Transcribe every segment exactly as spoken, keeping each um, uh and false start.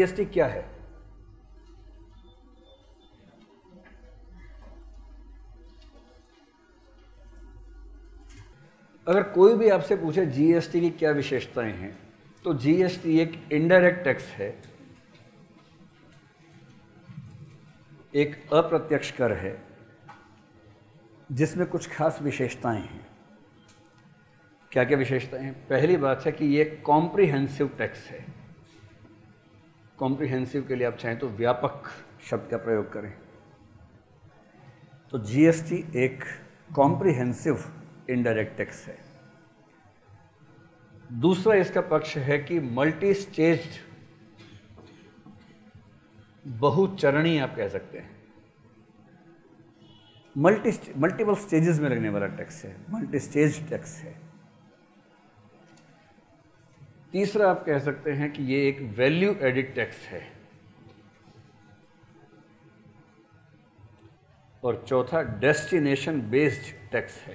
GST क्या है? अगर कोई भी आपसे पूछे जीएसटी की क्या विशेषताएं हैं, तो जीएसटी एक इनडायरेक्ट टैक्स है, एक अप्रत्यक्ष कर है जिसमें कुछ खास विशेषताएं हैं। क्या क्या विशेषताएं हैं? पहली बात है कि ये कॉम्प्रिहेंसिव टैक्स है। कॉम्प्रिहेंसिव के लिए आप चाहें तो व्यापक शब्द का प्रयोग करें। तो जीएसटी एक कॉम्प्रिहेंसिव इनडायरेक्ट टैक्स है। दूसरा इसका पक्ष है कि मल्टी स्टेज्ड, बहुचरणीय आप कह सकते हैं, मल्टी मल्टीपल स्टेजेस में लगने वाला टैक्स है, मल्टी स्टेज टैक्स है। तीसरा आप कह सकते हैं कि ये एक वैल्यू एडिड टैक्स है। और चौथा डेस्टिनेशन बेस्ड टैक्स है।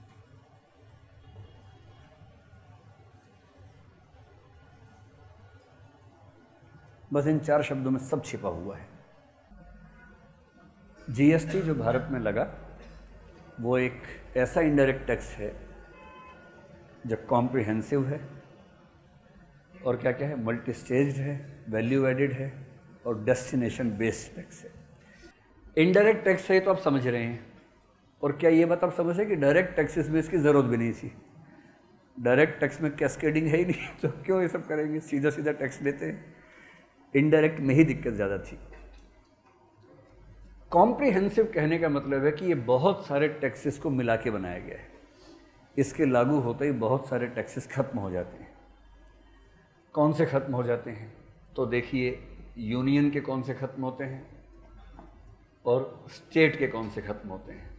बस इन चार शब्दों में सब छिपा हुआ है। जीएसटी जो भारत में लगा वो एक ऐसा इनडायरेक्ट टैक्स है जो कॉम्प्रिहेंसिव है और क्या क्या है, मल्टी स्टेज्ड है, वैल्यू एडिड है और डेस्टिनेशन बेस्ड टैक्स है। इनडायरेक्ट टैक्स है तो आप समझ रहे हैं। और क्या ये बात आप समझ रहे हैं कि डायरेक्ट टैक्सेस में इसकी ज़रूरत भी नहीं थी? डायरेक्ट टैक्स में कैस्केडिंग है ही नहीं, तो क्यों ये सब करेंगे, सीधा सीधा टैक्स लेते हैं। इनडायरेक्ट में ही दिक्कत ज़्यादा थी। कॉम्प्रिहेंसिव कहने का मतलब है कि ये बहुत सारे टैक्सेस को मिला के बनाया गया है। इसके लागू होते ही बहुत सारे टैक्सेस खत्म हो जाते हैं। कौन से खत्म हो जाते हैं? तो देखिए, यूनियन के कौन से खत्म होते हैं और स्टेट के कौन से खत्म होते हैं।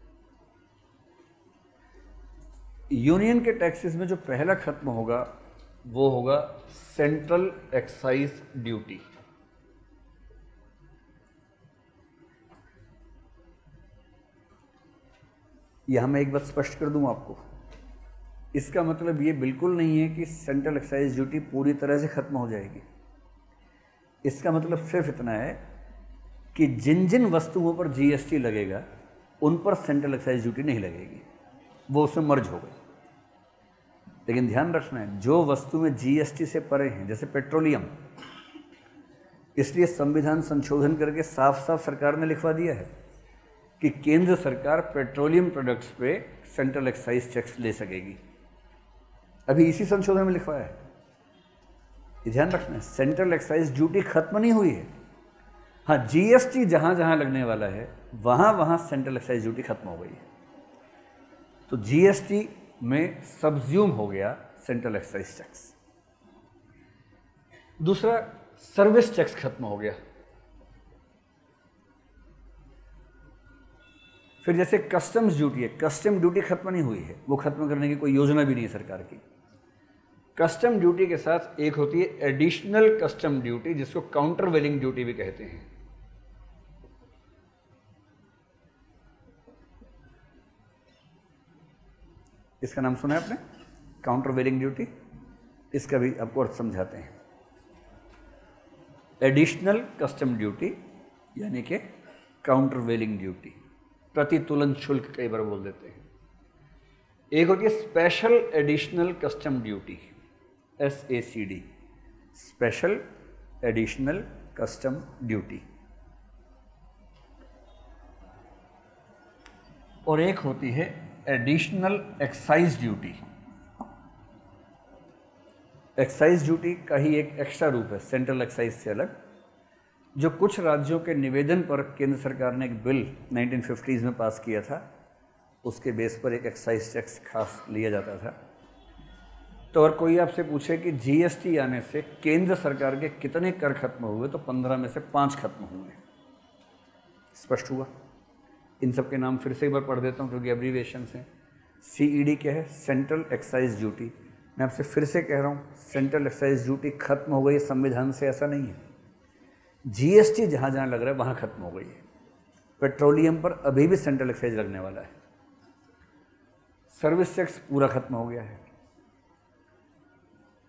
यूनियन के टैक्सेस में जो पहला खत्म होगा वो होगा सेंट्रल एक्साइज ड्यूटी। यहां मैं एक बात स्पष्ट कर दूं आपको, इसका मतलब ये बिल्कुल नहीं है कि सेंट्रल एक्साइज ड्यूटी पूरी तरह से खत्म हो जाएगी। इसका मतलब सिर्फ इतना है कि जिन जिन वस्तुओं पर जीएसटी लगेगा उन पर सेंट्रल एक्साइज ड्यूटी नहीं लगेगी, वो उसमें मर्ज हो गई। लेकिन ध्यान रखना है, जो वस्तु में जीएसटी से परे हैं, जैसे पेट्रोलियम, इसलिए संविधान संशोधन करके साफ साफ सरकार ने लिखवा दिया है कि केंद्र सरकार पेट्रोलियम प्रोडक्ट्स पे सेंट्रल एक्साइज टैक्स ले सकेगी। अभी इसी संशोधन में लिखवाया है। ये ध्यान रखना है, सेंट्रल एक्साइज ड्यूटी खत्म नहीं हुई है। हाँ, जीएसटी जहां जहां लगने वाला है वहां वहां सेंट्रल एक्साइज ड्यूटी खत्म हो गई है। तो जीएसटी में सब्ज्यूम हो गया सेंट्रल एक्साइज टैक्स। दूसरा, सर्विस टैक्स खत्म हो गया। फिर जैसे कस्टम्स ड्यूटी है, कस्टम ड्यूटी खत्म नहीं हुई है, वो खत्म करने की कोई योजना भी नहीं है सरकार की। कस्टम ड्यूटी के साथ एक होती है एडिशनल कस्टम ड्यूटी, जिसको काउंटर वेलिंग ड्यूटी भी कहते हैं। इसका नाम सुना है आपने, काउंटर वेलिंग ड्यूटी? इसका भी आपको अर्थ समझाते हैं। एडिशनल कस्टम ड्यूटी यानी कि काउंटर वेलिंग ड्यूटी, प्रतितुलन शुल्क कई बार बोल देते हैं। एक होती है special additional custom duty, S A C D, special additional custom duty. और एक होती है additional excise duty. Excise duty का ही एक एक्स्ट्रा रूप है सेंट्रल एक्साइज से अलग, जो कुछ राज्यों के निवेदन पर केंद्र सरकार ने एक बिल नाइनटीन फिफ्टीज़ में पास किया था। उसके बेस पर एक एक्साइज टैक्स खास लिया जाता था। तो अगर कोई आपसे पूछे कि जीएसटी आने से केंद्र सरकार के कितने कर खत्म हुए, तो पंद्रह में से पाँच खत्म हुए। स्पष्ट हुआ? इन सब के नाम फिर से एक बार पढ़ देता हूँ क्योंकि एब्रीविएशंस हैं। सीईडी क्या है? Central excise duty. मैं आपसे फिर से कह रहा हूँ, सेंट्रल एक्साइज ड्यूटी खत्म हो गई संविधान से, ऐसा नहीं है। जीएसटी जहाँ जहाँ लग रहा है वहाँ खत्म हो गई है। पेट्रोलियम पर अभी भी सेंट्रल एक्साइज लगने वाला है। सर्विस टैक्स पूरा खत्म हो गया है।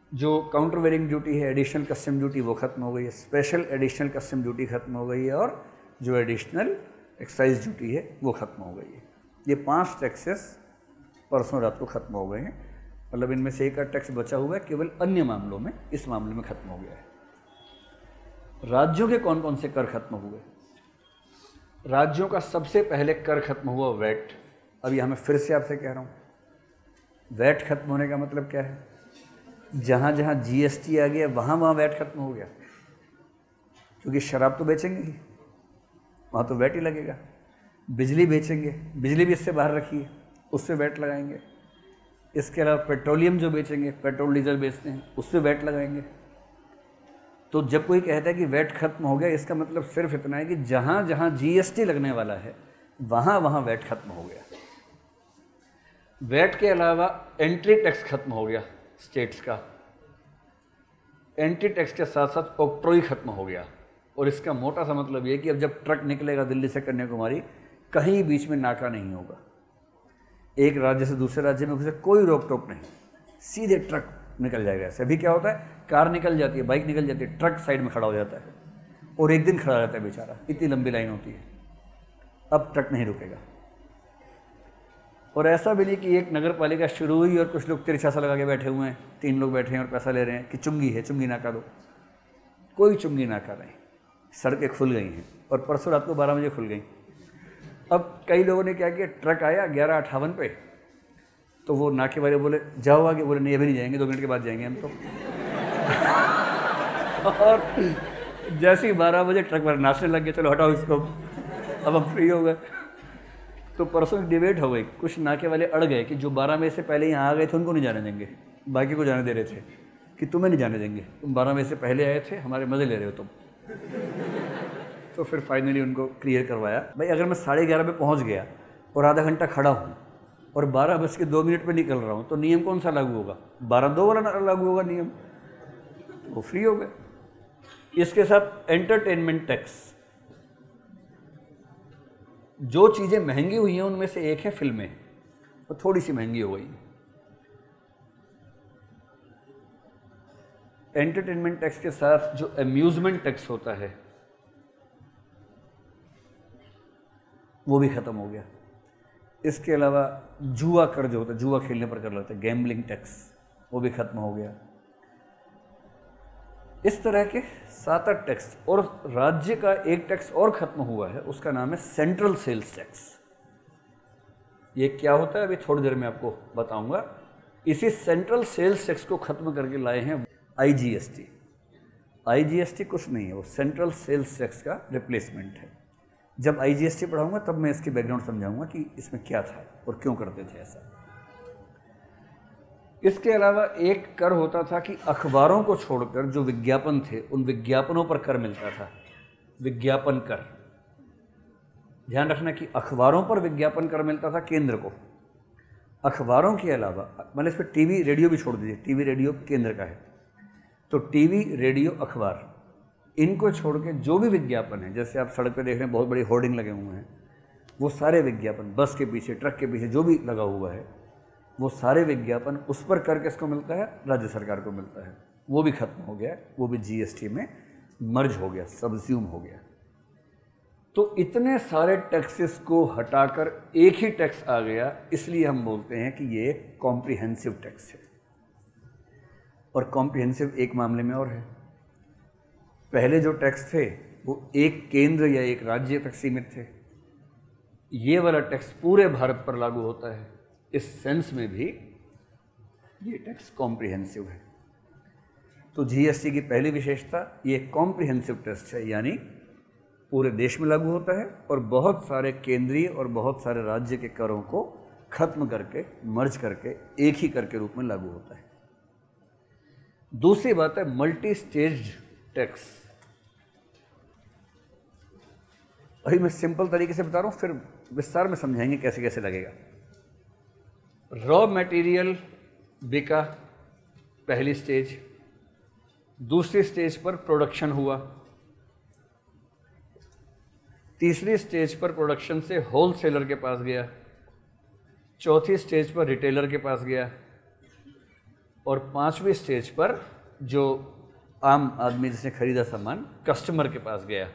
जो काउंटर वेरिंग ड्यूटी है, एडिशनल कस्टम ड्यूटी, वो खत्म हो गई है। स्पेशल एडिशनल कस्टम ड्यूटी खत्म हो गई है और जो एडिशनल एक्साइज ड्यूटी है वो खत्म हो गई है। ये पांच टैक्सेस परसों रात को खत्म हो गए हैं। मतलब इनमें से एक टैक्स बचा हुआ है केवल अन्य मामलों में, इस मामले में खत्म हो गया है। राज्यों के कौन कौन से कर खत्म हुए? राज्यों का सबसे पहले कर खत्म हुआ वैट। अब यह मैं फिर से आपसे कह रहा हूँ, वैट खत्म होने का मतलब क्या है? जहाँ जहाँ जीएसटी आ गया वहाँ वहाँ वैट खत्म हो गया, क्योंकि शराब तो बेचेंगे ही, वहाँ तो वैट ही लगेगा। बिजली बेचेंगे, बिजली भी इससे बाहर रखी है, उससे वैट लगाएंगे। इसके अलावा पेट्रोलियम जो बेचेंगे, पेट्रोल डीजल बेचते हैं, उससे वैट लगाएंगे। तो जब कोई कहता है कि वैट खत्म हो गया, इसका मतलब सिर्फ इतना है कि जहाँ जहाँ जीएसटी लगने वाला है वहाँ वहाँ वैट खत्म हो गया। वैट के अलावा एंट्री टैक्स खत्म हो गया स्टेट्स का। एंट्री टैक्स के साथ साथ ऑक्ट्रोई खत्म हो गया। और इसका मोटा सा मतलब ये कि अब जब ट्रक निकलेगा दिल्ली से कन्याकुमारी, कहीं बीच में नाका नहीं होगा। एक राज्य से दूसरे राज्य में उसे कोई रोक टोक नहीं, सीधे ट्रक निकल जाएगा। ऐसे अभी क्या होता है, कार निकल जाती है, बाइक निकल जाती है, ट्रक साइड में खड़ा हो जाता है और एक दिन खड़ा रहता है बेचारा, इतनी लंबी लाइन होती है। अब ट्रक नहीं रुकेगा। और ऐसा भी नहीं कि एक नगर पालिका शुरू हुई और कुछ लोग तिरछा सा लगा के बैठे हुए हैं, तीन लोग बैठे हैं और पैसा ले रहे हैं कि चुंगी है, चुंगी नाका दो। कोई चुंगी नाका नहीं, सड़कें खुल गई हैं और परसों रात को बारह बजे खुल गई। अब कई लोगों ने क्या किया, ट्रक आया ग्यारह अट्ठावन पे, तो वो नाके वाले बोले जाओ आगे, बोले नहीं अभी नहीं जाएंगे, दो मिनट के बाद जाएंगे हम तो। और जैसे ही बारह बजे ट्रक वाले नाचने लग गए, चलो हटाओ इसको, अब हम फ्री हो गए। तो परसों एक डिबेट हो गई, कुछ नाके वाले अड़ गए कि जो बारह बजे से पहले यहाँ आ गए थे उनको नहीं जाने देंगे, बाकी को जाने दे रहे थे कि तुम्हें नहीं जाने देंगे, तुम बारह बजे से पहले आए थे, हमारे मज़े ले रहे हो तुम। तो फिर फाइनली उनको क्लियर करवाया, भाई अगर मैं साढ़े ग्यारह पे पहुँच गया और आधा घंटा खड़ा हूँ और बारह बज के दो मिनट पे निकल रहा हूँ, तो नियम कौन सा लागू होगा? बारह दो वाला लागू होगा नियम। तो वो फ्री हो गए। इसके साथ एंटरटेनमेंट टैक्स। जो चीज़ें महंगी हुई हैं उनमें से एक है फिल्में, वो तो थोड़ी सी महंगी हो गई। एंटरटेनमेंट टैक्स के साथ जो अम्यूजमेंट टैक्स होता है वो भी खत्म हो गया। इसके अलावा जुआ कर जो होता है, जुआ खेलने पर कर लगता है, गैम्बलिंग टैक्स, वो भी खत्म हो गया। इस तरह के सात आठ टैक्स। और राज्य का एक टैक्स और खत्म हुआ है, उसका नाम है सेंट्रल सेल्स टैक्स। ये क्या होता है अभी थोड़ी देर में आपको बताऊंगा। इसी सेंट्रल सेल्स टैक्स को खत्म करके लाए हैं आईजीएसटी। आईजीएसटी कुछ नहीं है, वो सेंट्रल सेल्स टैक्स का रिप्लेसमेंट है। जब आईजीएसटी पढ़ाऊंगा तब मैं इसकी बैकग्राउंड समझाऊंगा कि इसमें क्या था और क्यों करते थे ऐसा। इसके अलावा एक कर होता था कि अखबारों को छोड़कर जो विज्ञापन थे उन विज्ञापनों पर कर मिलता था, विज्ञापन कर। ध्यान रखना कि अखबारों पर विज्ञापन कर मिलता था केंद्र को। अखबारों के अलावा मतलब इस पर टीवी रेडियो भी छोड़ दीजिए, टीवी रेडियो केंद्र का है, तो टीवी रेडियो अखबार इनको छोड़ के जो भी विज्ञापन है, जैसे आप सड़क पे देख रहे हैं बहुत बड़ी होर्डिंग लगे हुए हैं, वो सारे विज्ञापन बस के पीछे, ट्रक के पीछे जो भी लगा हुआ है, वो सारे विज्ञापन उस पर कर किसको मिलता है? राज्य सरकार को मिलता है। वो भी खत्म हो गया, वो भी जीएसटी में मर्ज हो गया, सबज्यूम हो गया। तो इतने सारे टैक्सेस को हटाकर एक ही टैक्स आ गया, इसलिए हम बोलते हैं कि ये कॉम्प्रिहेंसिव टैक्स है। और कॉम्प्रिहेंसिव एक मामले में और है, पहले जो टैक्स थे वो एक केंद्र या एक राज्य तक सीमित थे, ये वाला टैक्स पूरे भारत पर लागू होता है। इस सेंस में भी ये टैक्स कॉम्प्रिहेंसिव है। तो जीएसटी की पहली विशेषता ये कॉम्प्रिहेंसिव टैक्स है, यानी पूरे देश में लागू होता है और बहुत सारे केंद्रीय और बहुत सारे राज्य के करों को खत्म करके, मर्ज करके एक ही कर के रूप में लागू होता है। दूसरी बात है मल्टी स्टेज टैक्स। अभी मैं सिंपल तरीके से बता रहा हूँ, फिर विस्तार में समझाएंगे कैसे कैसे लगेगा। रॉ मटेरियल बिका, पहली स्टेज। दूसरी स्टेज पर प्रोडक्शन हुआ। तीसरी स्टेज पर प्रोडक्शन से होलसेलर के पास गया। चौथी स्टेज पर रिटेलर के पास गया। और पांचवें स्टेज पर जो आम आदमी जिसने खरीदा सामान कस्टमर के पास गया।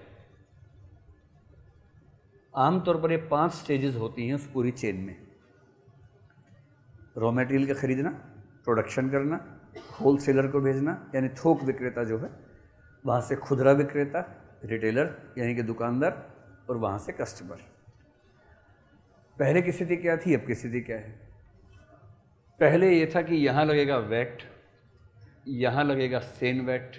आमतौर पर ये पांच स्टेजेस होती हैं उस पूरी चेन में। रॉ मटेरियल का खरीदना, प्रोडक्शन करना, होलसेलर को भेजना यानी थोक विक्रेता जो है, वहाँ से खुदरा विक्रेता रिटेलर यानी कि दुकानदार, और वहाँ से कस्टमर। पहले की स्थिति क्या थी, अब की स्थिति क्या है? पहले ये था कि यहाँ लगेगा वैट, यहाँ लगेगा सेन वैट,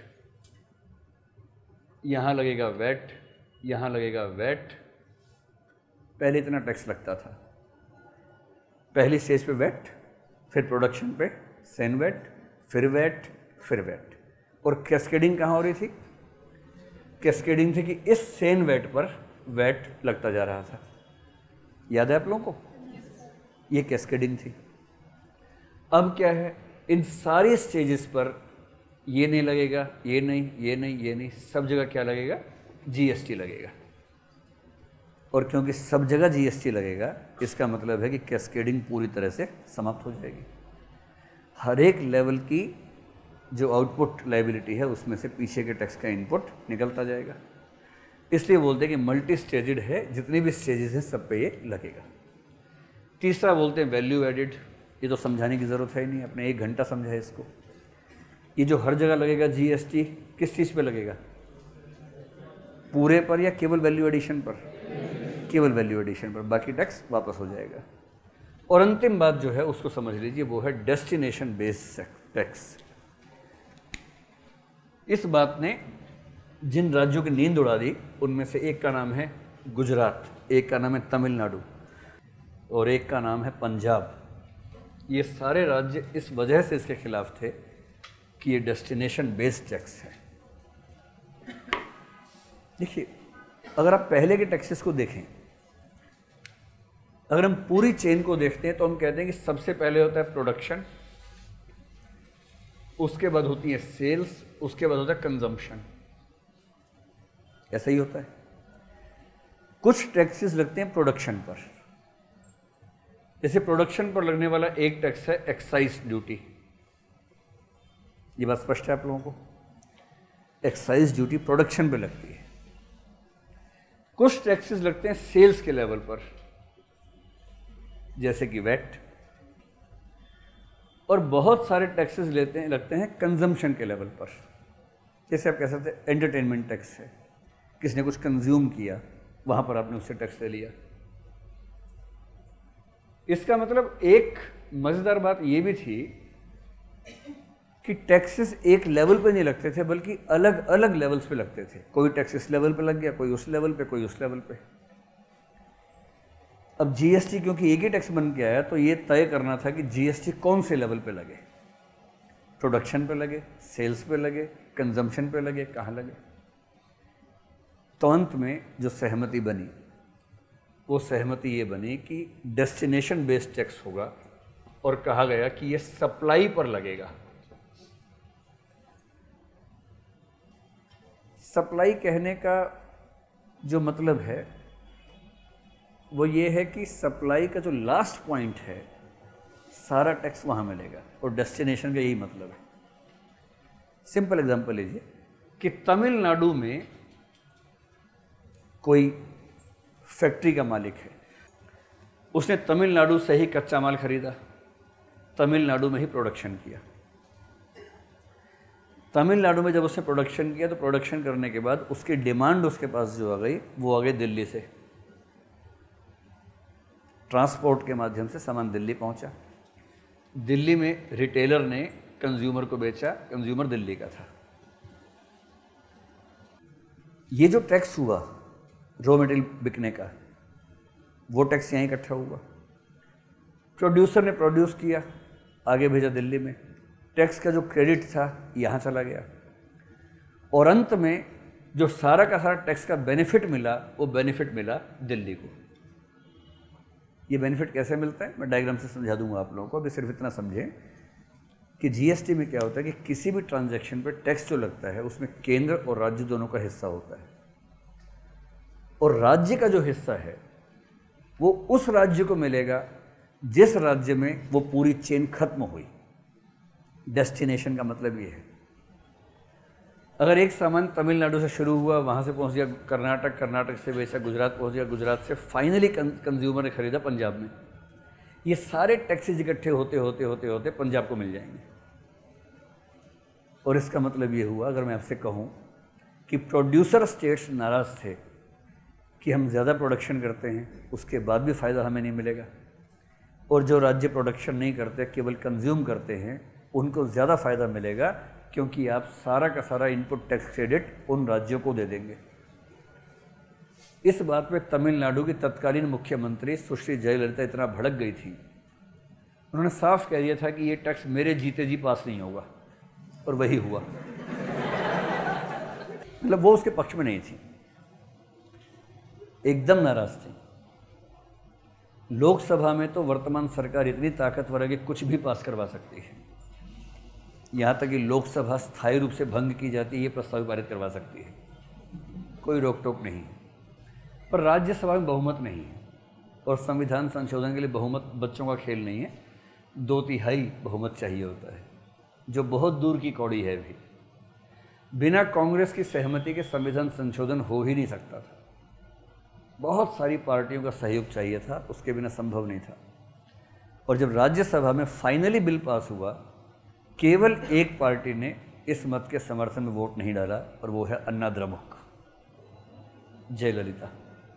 यहाँ लगेगा वैट, यहाँ लगेगा वैट। पहले इतना टैक्स लगता था। पहली स्टेज पे वैट, फिर प्रोडक्शन पे सेन वैट, फिर वैट, फिर वैट। और कैस्केडिंग कहाँ हो रही थी? कैस्केडिंग थी कि इस सेन वैट पर वैट लगता जा रहा था। याद है आप लोगों को? ये कैस्केडिंग थी। अब क्या है, इन सारी स्टेजेस पर ये नहीं लगेगा, ये नहीं, ये नहीं, ये नहीं, सब जगह क्या लगेगा? जीएसटी लगेगा। और क्योंकि सब जगह जीएसटी लगेगा, इसका मतलब है कि कैस्केडिंग पूरी तरह से समाप्त हो जाएगी। हर एक लेवल की जो आउटपुट लायबिलिटी है उसमें से पीछे के टैक्स का इनपुट निकलता जाएगा। इसलिए बोलते हैं कि मल्टी स्टेजेड है, जितनी भी स्टेजेस हैं सब पे ये लगेगा। तीसरा बोलते हैं वैल्यू एडिड। ये तो समझाने की ज़रूरत है ही नहीं, अपने एक घंटा समझा है इसको। ये जो हर जगह लगेगा जीएसटी, किस चीज़ पे लगेगा? पूरे पर या केवल वैल्यू एडिशन पर? केवल वैल्यू एडिशन पर, बाकी टैक्स वापस हो जाएगा। और अंतिम बात जो है उसको समझ लीजिए, वो है डेस्टिनेशन बेस्ड टैक्स। इस बात ने जिन राज्यों की नींद उड़ा दी उनमें से एक का नाम है गुजरात, एक का नाम है तमिलनाडु और एक का नाम है पंजाब। ये सारे राज्य इस वजह से इसके खिलाफ थे कि ये डेस्टिनेशन बेस्ड टैक्स है। देखिए, अगर आप पहले के टैक्सेस को देखें, अगर हम पूरी चेन को देखते हैं तो हम कहते हैं कि सबसे पहले होता है प्रोडक्शन, उसके बाद होती है सेल्स, उसके बाद होता है कंजम्पशन। ऐसा ही होता है। कुछ टैक्सेस लगते हैं प्रोडक्शन पर। जैसे प्रोडक्शन पर लगने वाला एक टैक्स है एक्साइज ड्यूटी। ये बात स्पष्ट है आप लोगों को? एक्साइज ड्यूटी प्रोडक्शन पे लगती है। कुछ टैक्सेस लगते हैं सेल्स के लेवल पर, जैसे कि वैट, और बहुत सारे टैक्सेस लेते हैं लगते हैं कंजम्पशन के लेवल पर। जैसे आप कह सकते हैं एंटरटेनमेंट टैक्स है, किसने कुछ कंज्यूम किया वहां पर आपने उससे टैक्स ले लिया। इसका मतलब एक मजेदार बात यह भी थी कि टैक्सेस एक लेवल पे नहीं लगते थे, बल्कि अलग अलग लेवल्स पे लगते थे। कोई टैक्स इस लेवल पे लग गया, कोई उस लेवल पे, कोई उस लेवल पे। अब जीएसटी क्योंकि एक ही टैक्स बन के आया तो ये तय करना था कि जीएसटी कौन से लेवल पे लगे, प्रोडक्शन पे लगे, सेल्स पे लगे, कंजम्पशन पे लगे, कहाँ लगे। तो अंत में जो सहमति बनी वो सहमति ये बनी कि डेस्टिनेशन बेस्ड टैक्स होगा, और कहा गया कि ये सप्लाई पर लगेगा। सप्लाई कहने का जो मतलब है वो ये है कि सप्लाई का जो लास्ट पॉइंट है सारा टैक्स वहाँ मिलेगा, और डेस्टिनेशन का यही मतलब है। सिंपल एग्जांपल लीजिए कि तमिलनाडु में कोई फैक्ट्री का मालिक है, उसने तमिलनाडु से ही कच्चा माल खरीदा, तमिलनाडु में ही प्रोडक्शन किया। तमिलनाडु में जब उसने प्रोडक्शन किया तो प्रोडक्शन करने के बाद उसकी डिमांड उसके पास जो आ गई वो आ गई दिल्ली से। ट्रांसपोर्ट के माध्यम से सामान दिल्ली पहुंचा, दिल्ली में रिटेलर ने कंज्यूमर को बेचा, कंज्यूमर दिल्ली का था। ये जो टैक्स हुआ रॉ मटेरियल बिकने का, वो टैक्स यहाँ इकट्ठा हुआ। प्रोड्यूसर ने प्रोड्यूस किया, आगे भेजा दिल्ली में, टैक्स का जो क्रेडिट था यहाँ चला गया, और अंत में जो सारा का सारा टैक्स का बेनिफिट मिला वो बेनिफिट मिला दिल्ली को। ये बेनिफिट कैसे मिलता है मैं डायग्राम से समझा दूंगा आप लोगों को। अभी सिर्फ इतना समझें कि जीएसटी में क्या होता है कि किसी भी ट्रांजैक्शन पर टैक्स जो लगता है उसमें केंद्र और राज्य दोनों का हिस्सा होता है, और राज्य का जो हिस्सा है वो उस राज्य को मिलेगा जिस राज्य में वो पूरी चेन खत्म हुई। डेस्टिनेशन का मतलब ये है, अगर एक सामान तमिलनाडु से शुरू हुआ, वहाँ से पहुँच गया कर्नाटक, कर्नाटक से वैसा गुजरात पहुँच गया, गुजरात से फाइनली कंज्यूमर ने खरीदा पंजाब में, ये सारे टैक्सेज इकट्ठे होते होते होते होते पंजाब को मिल जाएंगे। और इसका मतलब ये हुआ, अगर मैं आपसे कहूँ कि प्रोड्यूसर स्टेट्स नाराज़ थे कि हम ज़्यादा प्रोडक्शन करते हैं, उसके बाद भी फ़ायदा हमें नहीं मिलेगा, और जो राज्य प्रोडक्शन नहीं करते, केवल कंज्यूम करते हैं, उनको ज़्यादा फ़ायदा मिलेगा, क्योंकि आप सारा का सारा इनपुट टैक्स क्रेडिट उन राज्यों को दे देंगे। इस बात पे तमिलनाडु की तत्कालीन मुख्यमंत्री सुश्री जयललिता इतना भड़क गई थी, उन्होंने साफ कह दिया था कि ये टैक्स मेरे जीते जी पास नहीं होगा, और वही हुआ। मतलब वो उसके पक्ष में नहीं थी, एकदम नाराज थी। लोकसभा में तो वर्तमान सरकार इतनी ताकतवर है कि कुछ भी पास करवा सकती है, यहाँ तक कि लोकसभा स्थायी रूप से भंग की जाती है, ये प्रस्ताव पारित करवा सकती है, कोई रोक टोक नहीं है। पर राज्यसभा में बहुमत नहीं है, और संविधान संशोधन के लिए बहुमत बच्चों का खेल नहीं है, दो तिहाई बहुमत चाहिए होता है, जो बहुत दूर की कौड़ी है। भी बिना कांग्रेस की सहमति के संविधान संशोधन हो ही नहीं सकता था, बहुत सारी पार्टियों का सहयोग चाहिए था, उसके बिना संभव नहीं था। और जब राज्यसभा में फाइनली बिल पास हुआ, केवल एक पार्टी ने इस मत के समर्थन में वोट नहीं डाला, और वो है अन्ना द्रमुक, जयललिता,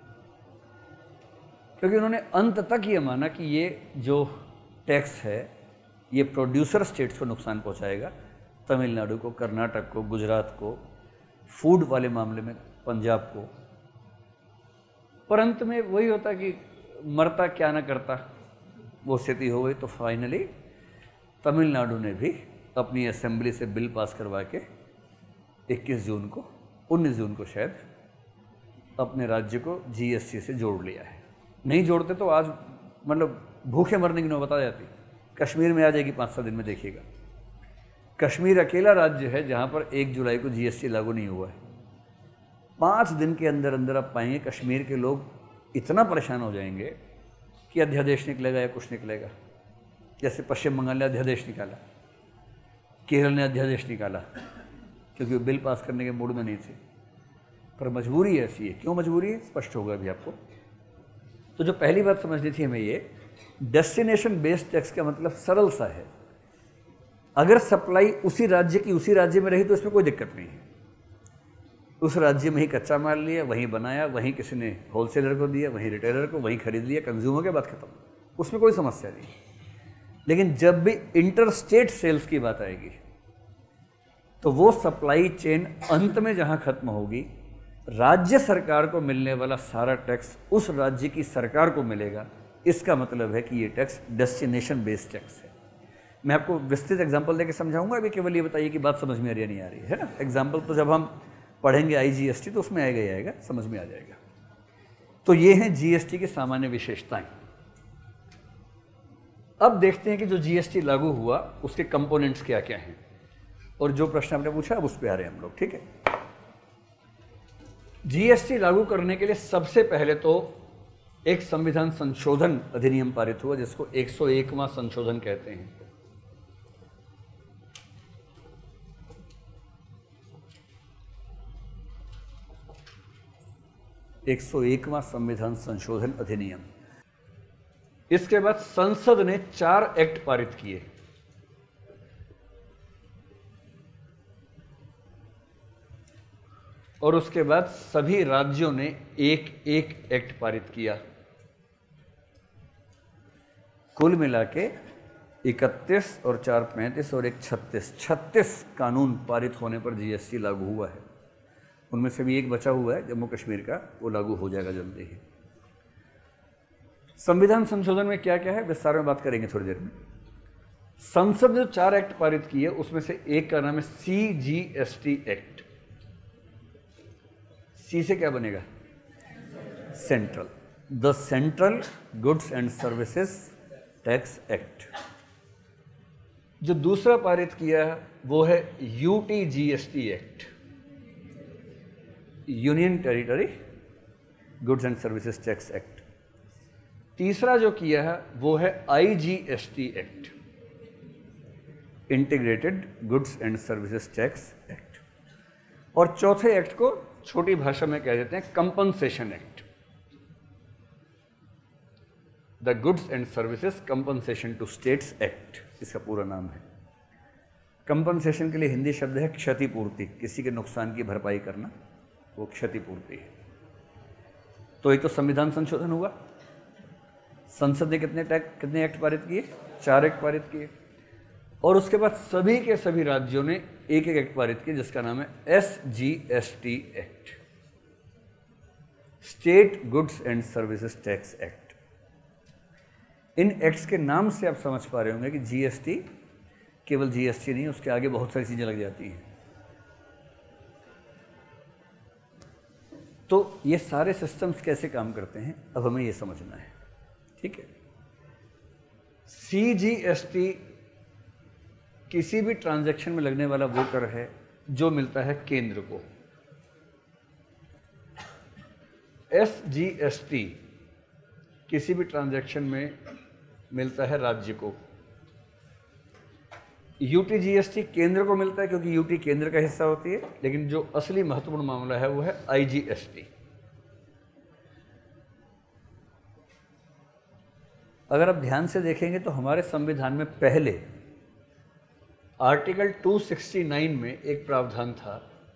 क्योंकि उन्होंने अंत तक ये माना कि ये जो टैक्स है ये प्रोड्यूसर स्टेट्स को नुकसान पहुंचाएगा, तमिलनाडु को, कर्नाटक को, गुजरात को, फूड वाले मामले में पंजाब को। पर अंत में वही होता कि मरता क्या ना करता, वो स्थिति हो गई। तो फाइनली तमिलनाडु ने भी अपनी असेंबली से बिल पास करवा के इक्कीस जून को, उन्नीस जून को शायद, अपने राज्य को जीएसटी से जोड़ लिया है। नहीं जोड़ते तो आज मतलब भूखे मरने की नौबत आ जाती। कश्मीर में आ जाएगी पाँच सात दिन में, देखिएगा। कश्मीर अकेला राज्य है जहाँ पर एक जुलाई को जीएसटी लागू नहीं हुआ है। पाँच दिन के अंदर अंदर आप पाएंगे कश्मीर के लोग इतना परेशान हो जाएंगे कि अध्यादेश निकलेगा या कुछ निकलेगा। जैसे पश्चिम बंगाल ने अध्यादेश निकाला, केरल ने अध्यादेश निकाला, क्योंकि वो बिल पास करने के मूड में नहीं थे। पर मजबूरी ऐसी है। क्यों मजबूरी है, स्पष्ट होगा अभी आपको। तो जो पहली बात समझनी थी हमें, ये डेस्टिनेशन बेस्ड टैक्स का मतलब सरल सा है। अगर सप्लाई उसी राज्य की उसी राज्य में रही तो इसमें कोई दिक्कत नहीं है। उस राज्य में ही कच्चा माल लिया, वहीं बनाया, वहीं किसी ने होलसेलर को दिया, वहीं रिटेलर को, वहीं खरीद लिया, कंज्यूमर के बाद खत्म, उसमें कोई समस्या नहीं। लेकिन जब भी इंटर स्टेट सेल्स की बात आएगी तो वो सप्लाई चेन अंत में जहां खत्म होगी, राज्य सरकार को मिलने वाला सारा टैक्स उस राज्य की सरकार को मिलेगा। इसका मतलब है कि ये टैक्स डेस्टिनेशन बेस्ड टैक्स है। मैं आपको विस्तृत एग्जांपल देके समझाऊंगा। अभी केवल ये बताइए कि बात समझ में आ रही है नहीं आ रही है ना। एग्जांपल तो जब हम पढ़ेंगे आईजीएसटी तो उसमें आएगा ही आएगा, समझ में आ जाएगा। तो ये हैं जीएसटी की सामान्य विशेषताएं। अब देखते हैं कि जो जीएसटी लागू हुआ उसके कंपोनेंट्स क्या क्या हैं, और जो प्रश्न आपने पूछा अब उस पर आ रहे हैं हम लोग। ठीक है, जीएसटी लागू करने के लिए सबसे पहले तो एक संविधान संशोधन अधिनियम पारित हुआ, जिसको एक सौ एकवां संशोधन कहते हैं। एक सौ एकवां संविधान संशोधन अधिनियम। इसके बाद संसद ने चार एक्ट पारित किए। और उसके बाद सभी राज्यों ने एक एक एक्ट पारित किया। कुल मिला के इकतीस और चार पैंतीस और एक छत्तीस छत्तीस कानून पारित होने पर जीएसटी लागू हुआ है। उनमें से भी एक बचा हुआ है जम्मू कश्मीर का, वो लागू हो जाएगा जल्दी ही। संविधान संशोधन में क्या क्या है विस्तार में बात करेंगे थोड़ी देर में। संसद ने जो चार एक्ट पारित किए उसमें से एक का नाम है सीजीएसटी एक्ट। सी से क्या बनेगा, central, the central goods and services tax act. जो दूसरा पारित किया है वो है UTGST act, union territory goods and services tax act. तीसरा जो किया है वो है IGST act, integrated goods and services tax act. और चौथे एक्ट को छोटी भाषा में कह देते हैं compensation act, the goods and services compensation to states act इसका पूरा नाम है। कंपनसेशन के लिए हिंदी शब्द है क्षतिपूर्ति, किसी के नुकसान की भरपाई करना, वो क्षतिपूर्ति है। तो एक तो संविधान संशोधन हुआ, संसद ने कितने टैक्ट कितने एक्ट पारित किए, चार एक्ट पारित किए, और उसके बाद सभी के सभी राज्यों ने एक एक एक्ट पारित किए जिसका नाम है S G S T act, state goods and services tax act. इन एक्ट्स के नाम से आप समझ पा रहे होंगे कि जीएसटी केवल जीएसटी नहीं, उसके आगे बहुत सारी चीजें लग जाती हैं। तो ये सारे सिस्टम्स कैसे काम करते हैं अब हमें ये समझना है, ठीक है। सी जी एस टी किसी भी ट्रांजैक्शन में लगने वाला वो कर है जो मिलता है केंद्र को। एस जी एस टी किसी भी ट्रांजैक्शन में मिलता है राज्य को। यूटी जीएसटी केंद्र को मिलता है क्योंकि यूटी केंद्र का हिस्सा होती है, लेकिन जो असली महत्वपूर्ण मामला है वो है आईजीएसटी। अगर आप ध्यान से देखेंगे तो हमारे संविधान में पहले आर्टिकल दो सौ उनहत्तर में एक प्रावधान था।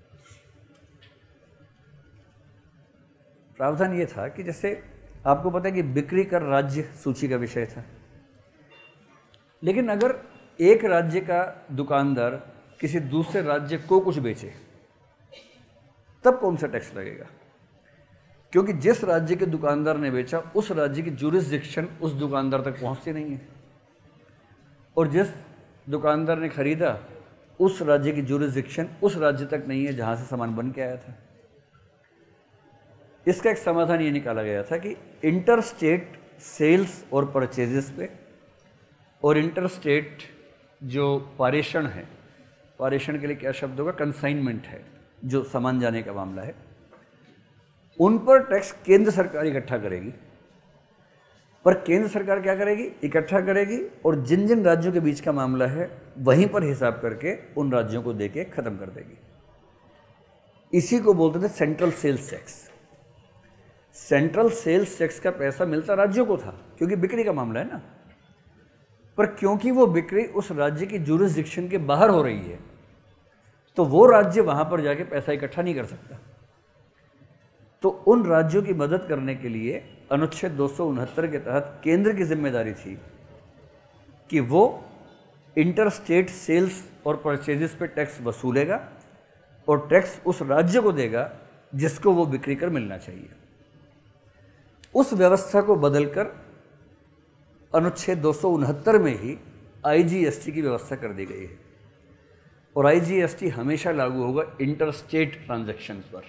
प्रावधान ये था कि जैसे आपको पता है कि बिक्री कर राज्य सूची का विषय था, लेकिन अगर एक राज्य का दुकानदार किसी दूसरे राज्य को कुछ बेचे तब कौन सा टैक्स लगेगा, क्योंकि जिस राज्य के दुकानदार ने बेचा उस राज्य की जुरिस्डिक्शन उस दुकानदार तक पहुंचती नहीं है, और जिस दुकानदार ने खरीदा उस राज्य की जुरिस्डिक्शन उस राज्य तक नहीं है जहां से सामान बन के आया था। इसका एक समाधान ये निकाला गया था कि इंटर स्टेट सेल्स और परचेजेस पे और इंटर स्टेट जो पारेषण है, पारेषण के लिए क्या शब्द होगा, कंसाइनमेंट है, जो सामान जाने का मामला है, उन पर टैक्स केंद्र सरकार इकट्ठा करेगी। पर केंद्र सरकार क्या करेगी, इकट्ठा करेगी और जिन जिन राज्यों के बीच का मामला है वहीं पर हिसाब करके उन राज्यों को देके खत्म कर देगी। इसी को बोलते थे central sales tax. Central sales tax का पैसा मिलता राज्यों को था क्योंकि बिक्री का मामला है ना, पर क्योंकि वो बिक्री उस राज्य की जुरिस्डिक्शन के बाहर हो रही है तो वो राज्य वहां पर जाके पैसा इकट्ठा नहीं कर सकता। तो उन राज्यों की मदद करने के लिए अनुच्छेद दो सौ उनहत्तर के तहत केंद्र की जिम्मेदारी थी कि वो इंटर स्टेट सेल्स और परचेजेस पे टैक्स वसूलेगा और टैक्स उस राज्य को देगा जिसको वो बिक्री कर मिलना चाहिए। उस व्यवस्था को बदलकर अनुच्छेद दो सौ उनहत्तर में ही आईजीएसटी की व्यवस्था कर दी गई है, और आईजीएसटी हमेशा लागू होगा इंटर स्टेट ट्रांजैक्शंस पर।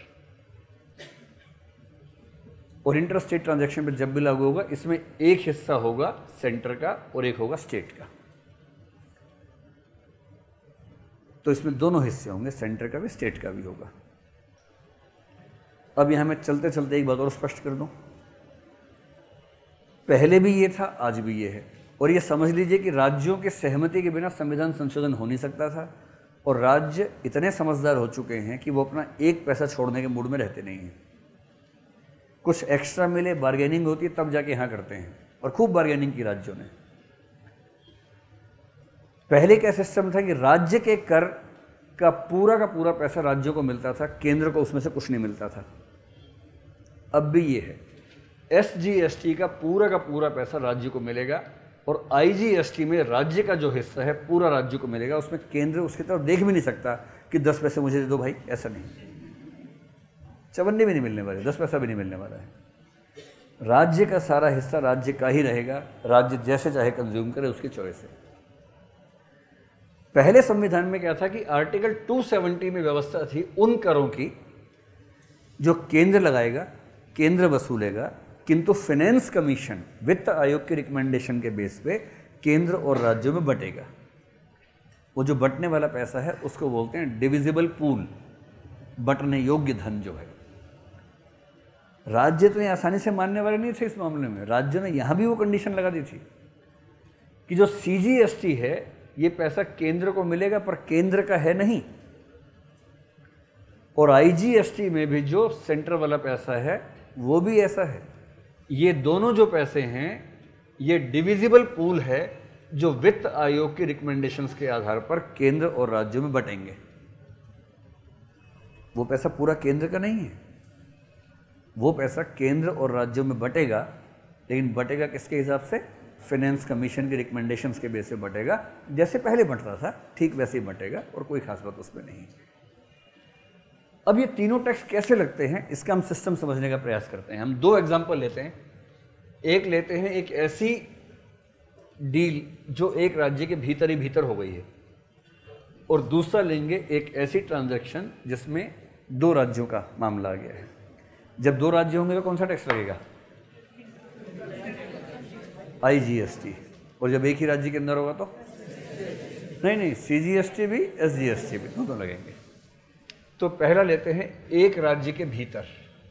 और इंटर स्टेट ट्रांजैक्शन पर जब भी लागू होगा इसमें एक हिस्सा होगा सेंटर का और एक होगा स्टेट का। तो इसमें दोनों हिस्से होंगे, सेंटर का भी स्टेट का भी होगा। अब यहां मैं चलते चलते एक बात और स्पष्ट कर दूं, पहले भी ये था, आज भी ये है। और ये समझ लीजिए कि राज्यों के सहमति के बिना संविधान संशोधन हो नहीं सकता था, और राज्य इतने समझदार हो चुके हैं कि वो अपना एक पैसा छोड़ने के मूड में रहते नहीं हैं। कुछ एक्स्ट्रा मिले, बार्गेनिंग होती है, तब जाके यहाँ करते हैं, और खूब बार्गेनिंग की राज्यों ने। पहले क्या सिस्टम था कि राज्य के कर का पूरा का पूरा पैसा राज्यों को मिलता था, केंद्र को उसमें से कुछ नहीं मिलता था। अब भी ये है, एसजीएसटी का पूरा का पूरा पैसा राज्य को मिलेगा, और आईजीएसटी में राज्य का जो हिस्सा है पूरा राज्य को मिलेगा। उसमें केंद्र उसकी तरफ देख भी नहीं सकता कि दस पैसे मुझे दे दो भाई, ऐसा नहीं, चवन्नी भी नहीं मिलने वाले, दस पैसा भी नहीं मिलने वाला है। राज्य का सारा हिस्सा राज्य का ही रहेगा, राज्य जैसे चाहे कंज्यूम करे, उसकी चॉइस है। पहले संविधान में क्या था कि आर्टिकल दो सौ सत्तर में व्यवस्था थी उन करों की जो केंद्र लगाएगा, केंद्र वसूलेगा, किंतु फाइनेंस कमीशन वित्त आयोग के रिकमेंडेशन के बेस पे केंद्र और राज्यों में बटेगा। वो जो बटने वाला पैसा है उसको बोलते हैं डिविजिबल पूल, बटने योग्य धन जो है। राज्य तो ये आसानी से मानने वाले नहीं थे इस मामले में। राज्य ने यहां भी वो कंडीशन लगा दी थी कि जो सीजीएसटी है ये पैसा केंद्र को मिलेगा पर केंद्र का है नहीं। और आईजीएसटी में भी जो सेंटर वाला पैसा है वो भी ऐसा है। ये दोनों जो पैसे हैं ये डिविजिबल पूल है जो वित्त आयोग की रिकमेंडेशंस के आधार पर केंद्र और राज्यों में बटेंगे। वो पैसा पूरा केंद्र का नहीं है, वो पैसा केंद्र और राज्यों में बटेगा, लेकिन बटेगा किसके हिसाब से? फाइनेंस कमीशन के रिकमेंडेशंस के बेस पे बटेगा। जैसे पहले बट रहा था ठीक वैसे ही बटेगा और कोई खास बात उसमें नहीं। अब ये तीनों टैक्स कैसे लगते हैं इसका हम सिस्टम समझने का प्रयास करते हैं। हम दो एग्जाम्पल लेते हैं। एक लेते हैं एक ऐसी डील जो एक राज्य के भीतर ही भीतर हो गई है, और दूसरा लेंगे एक ऐसी ट्रांजैक्शन जिसमें दो राज्यों का मामला आ गया है। जब दो राज्य होंगे तो कौन सा टैक्स लगेगा? आईजीएसटी। और जब एक ही राज्य के अंदर होगा तो नहीं नहीं सीजीएसटी भी एसजीएसटी भी दोनों लगेंगे। तो पहला लेते हैं एक राज्य के भीतर।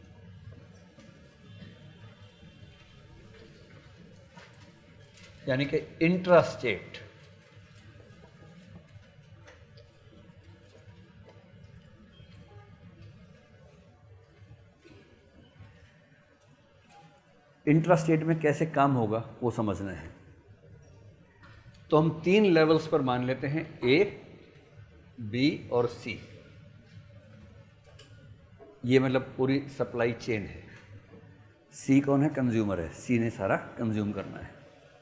यानी कि इंट्रा स्टेट। इंट्रा स्टेट में कैसे काम होगा वो समझना है। तो हम तीन लेवल्स पर मान लेते हैं, ए, बी और सी। ये मतलब पूरी सप्लाई चेन है। सी कौन है? कंज्यूमर है। सी ने सारा कंज्यूम करना है।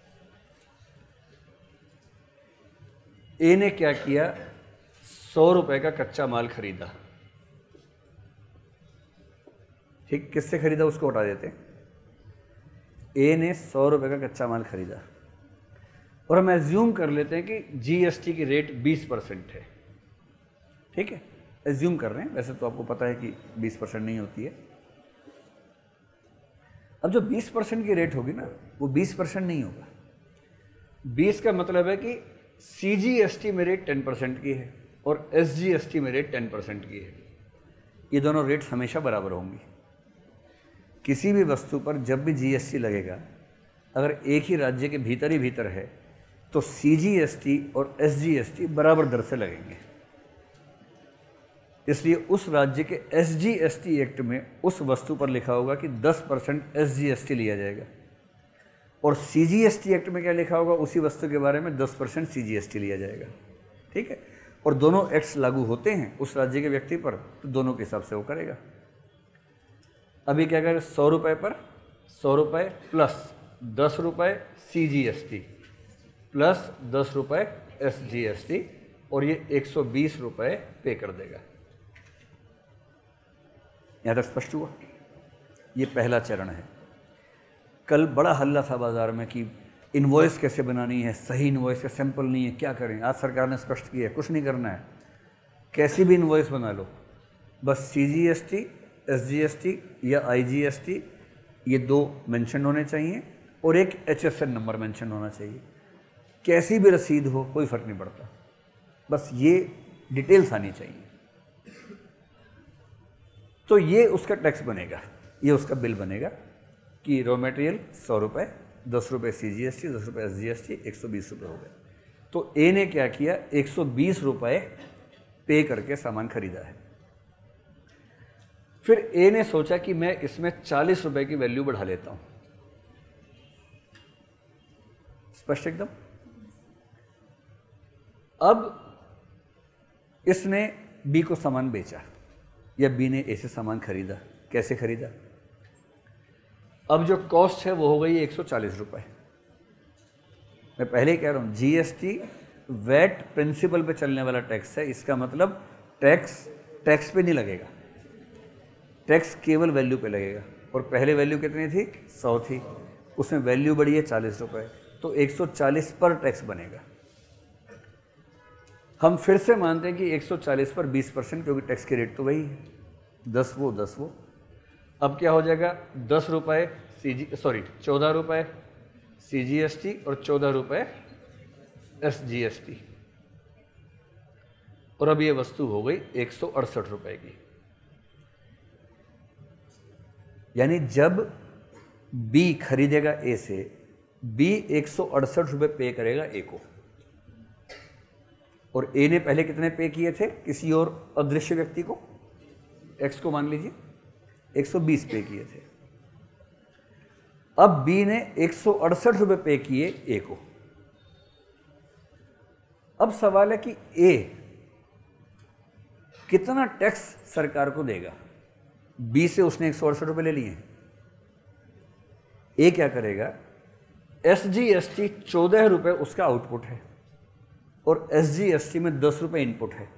ए ने क्या किया? सौ रुपए का कच्चा माल खरीदा। ठीक, किससे खरीदा उसको हटा देते हैं। ए ने सौ रुपए का कच्चा माल खरीदा और हम एज्यूम कर लेते हैं कि जीएसटी की रेट बीस परसेंट है। ठीक है, एज्यूम कर रहे हैं, वैसे तो आपको पता है कि बीस परसेंट नहीं होती है। अब जो बीस परसेंट की रेट होगी ना वो बीस परसेंट नहीं होगा। बीस का मतलब है कि सीजीएसटी में रेट टेन परसेंट की है और एसजीएसटी में रेट टेन परसेंट की है। ये दोनों रेट्स हमेशा बराबर होंगी। किसी भी वस्तु पर जब भी जीएसटी लगेगा, अगर एक ही राज्य के भीतर ही भीतर है तो सीजीएसटी और एसजीएसटी बराबर दर से लगेंगे। इसलिए उस राज्य के एसजीएसटी एक्ट में उस वस्तु पर लिखा होगा कि दस परसेंट एसजीएसटी लिया जाएगा, और सीजीएसटी एक्ट में क्या लिखा होगा? उसी वस्तु के बारे में दस परसेंट सीजीएसटी लिया जाएगा। ठीक है, और दोनों एक्ट्स लागू होते हैं उस राज्य के व्यक्ति पर, तो दोनों के हिसाब से वो करेगा। अभी क्या करें? सौ रुपये पर सौ रुपये प्लस दस रुपये सीजीएसटी प्लस दस रुपये एसजीएसटी, और ये एक सौ बीस रुपये पे कर देगा। यहाँ तक स्पष्ट हुआ? ये पहला चरण है। कल बड़ा हल्ला था बाजार में कि इनवॉइस कैसे बनानी है, सही इनवॉइस का सैंपल नहीं है, क्या करें। आज सरकार ने स्पष्ट किया है कुछ नहीं करना है, कैसी भी इनवॉइस बना लो, बस सीजीएसटी, एसजीएसटी या आईजीएसटी ये दो मेंशन होने चाहिए और एक एचएसएन नंबर मेंशन होना चाहिए। कैसी भी रसीद हो कोई फ़र्क नहीं पड़ता, बस ये डिटेल्स आनी चाहिए। तो ये उसका टैक्स बनेगा, ये उसका बिल बनेगा कि रॉ मटेरियल सौ रुपये, दस रुपये सी जी एस टी, दस रुपये एस जी एस टी, एक सौ बीस रुपये हो गए। तो ए ने क्या किया? एक सौ बीस रुपये पे करके सामान खरीदा है। फिर ए ने सोचा कि मैं इसमें चालीस रुपये की वैल्यू बढ़ा लेता हूं। स्पष्ट एकदम? अब इसने बी को सामान बेचा या बी ने ए से सामान खरीदा। कैसे खरीदा? अब जो कॉस्ट है वो हो गई एक सौ चालीस रुपये। मैं पहले ही कह रहा हूं जीएसटी वैट प्रिंसिपल पे चलने वाला टैक्स है। इसका मतलब टैक्स टैक्स पे नहीं लगेगा, टैक्स केवल वैल्यू पे लगेगा। और पहले वैल्यू कितनी थी? सौ थी, उसमें वैल्यू बढ़ी है चालीस रुपये, तो एक सौ चालीस पर टैक्स बनेगा। हम फिर से मानते हैं कि एक सौ चालीस पर बीस परसेंट, क्योंकि टैक्स की रेट तो वही है, दस वो दस वो। अब क्या हो जाएगा? दस रुपये सी जी सॉरी चौदह रुपये सी जी एस टी और चौदह रुपये एस जी एस टी, और अब ये वस्तु हो गई एक सौ अड़सठ रुपये की। यानी जब बी खरीदेगा ए से, बी एक सौ अड़सठ रुपये पे करेगा ए को। और ए ने पहले कितने पे किए थे किसी और अदृश्य व्यक्ति को, एक्स को मान लीजिए एक सौ बीस पे किए थे। अब बी ने एक सौ अड़सठ रुपये पे किए ए को। अब सवाल है कि ए कितना टैक्स सरकार को देगा। बी से उसने एक सौ अड़सठ रुपये ले लिए हैं। ए क्या करेगा, एस जी एस टी चौदह रुपये उसका आउटपुट है और एस जी एस टी में दस रुपये इनपुट है।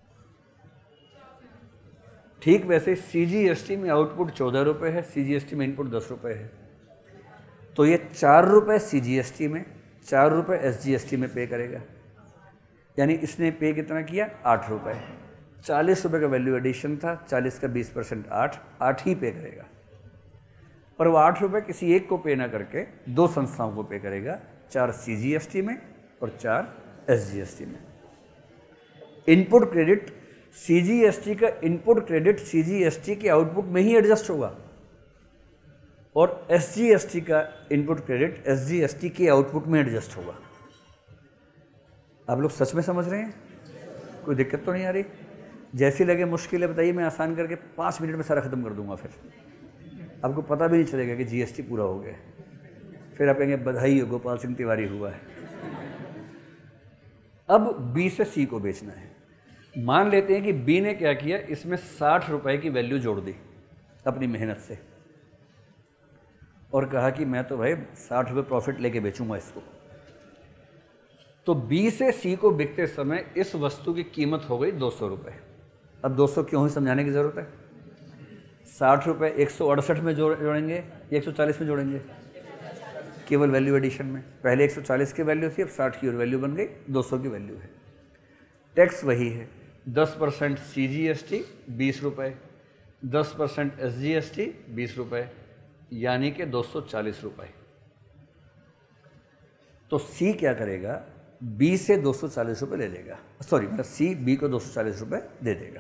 ठीक वैसे सी जी एस टी में आउटपुट चौदह रुपये है, सी जी एस टी में इनपुट दस रुपये है। तो ये चार रुपये सी जी एस टी में, चार रुपये एस जी एस टी में पे करेगा। यानी इसने पे कितना किया, आठ रुपये। चालीस रुपये का वैल्यू एडिशन था, चालीस का बीस परसेंट आठ, आठ ही पे करेगा। पर वो आठ रुपये किसी एक को पे ना करके दो संस्थाओं को पे करेगा, चार सी जी एस टी में और चार एस जी एस टी में। Input credit C G S T का input credit C G S T के आउटपुट में ही एडजस्ट होगा और एस जी एस टी का input credit S G S T के आउटपुट में एडजस्ट होगा। आप लोग सच में समझ रहे हैं? कोई दिक्कत तो नहीं आ रही? जैसी लगे मुश्किल है बताइए, मैं आसान करके पाँच मिनट में सारा ख़त्म कर दूंगा। फिर आपको पता भी नहीं चलेगा कि जी एस टी पूरा हो गया। फिर आप कहेंगे बधाई हो, गोपाल सिंह तिवारी हुआ है। अब बी से सी को बेचना है। मान लेते हैं कि बी ने क्या किया, इसमें साठ रुपए की वैल्यू जोड़ दी अपनी मेहनत से और कहा कि मैं तो भाई साठ रुपये प्रॉफिट लेके बेचूंगा इसको। तो बी से सी को बिकते समय इस वस्तु की कीमत हो गई दो सौ रुपये। अब दो सौ क्यों हुई समझाने की ज़रूरत है। साठ रुपये एक सौ अड़सठ में जोड़ जोड़ेंगे, एक सौ चालीस में जोड़ेंगे, केवल वैल्यू एडिशन में। पहले एक सौ चालीस की वैल्यू थी, अब साठ की और वैल्यू बन गई, दो सौ की वैल्यू है। टैक्स वही है, दस percent C G S T बीस रुपये, दस percent S G S T बीस रुपये, यानी कि दो सौ चालीस रुपये। तो सी क्या करेगा, बी से दो सौ चालीस रुपये ले लेगा। सॉरी मतलब सी बी को दो सौ चालीस रुपये दे देगा।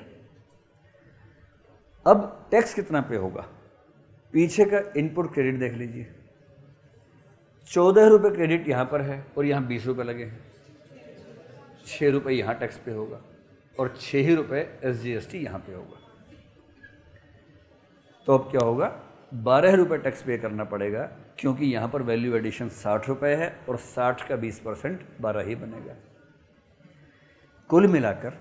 अब टैक्स कितना पे होगा, पीछे का इनपुट क्रेडिट देख लीजिए। चौदह रुपये क्रेडिट यहाँ पर है और यहाँ बीस रुपये लगे हैं, छः रुपये यहाँ टैक्स पे होगा और छः ही रुपये एस जी एस टी यहाँ पे होगा। तो अब क्या होगा, बारह रुपये टैक्स पे करना पड़ेगा, क्योंकि यहाँ पर वैल्यू एडिशन साठ रुपये है और साठ का बीस परसेंट बारह ही बनेगा। कुल मिलाकर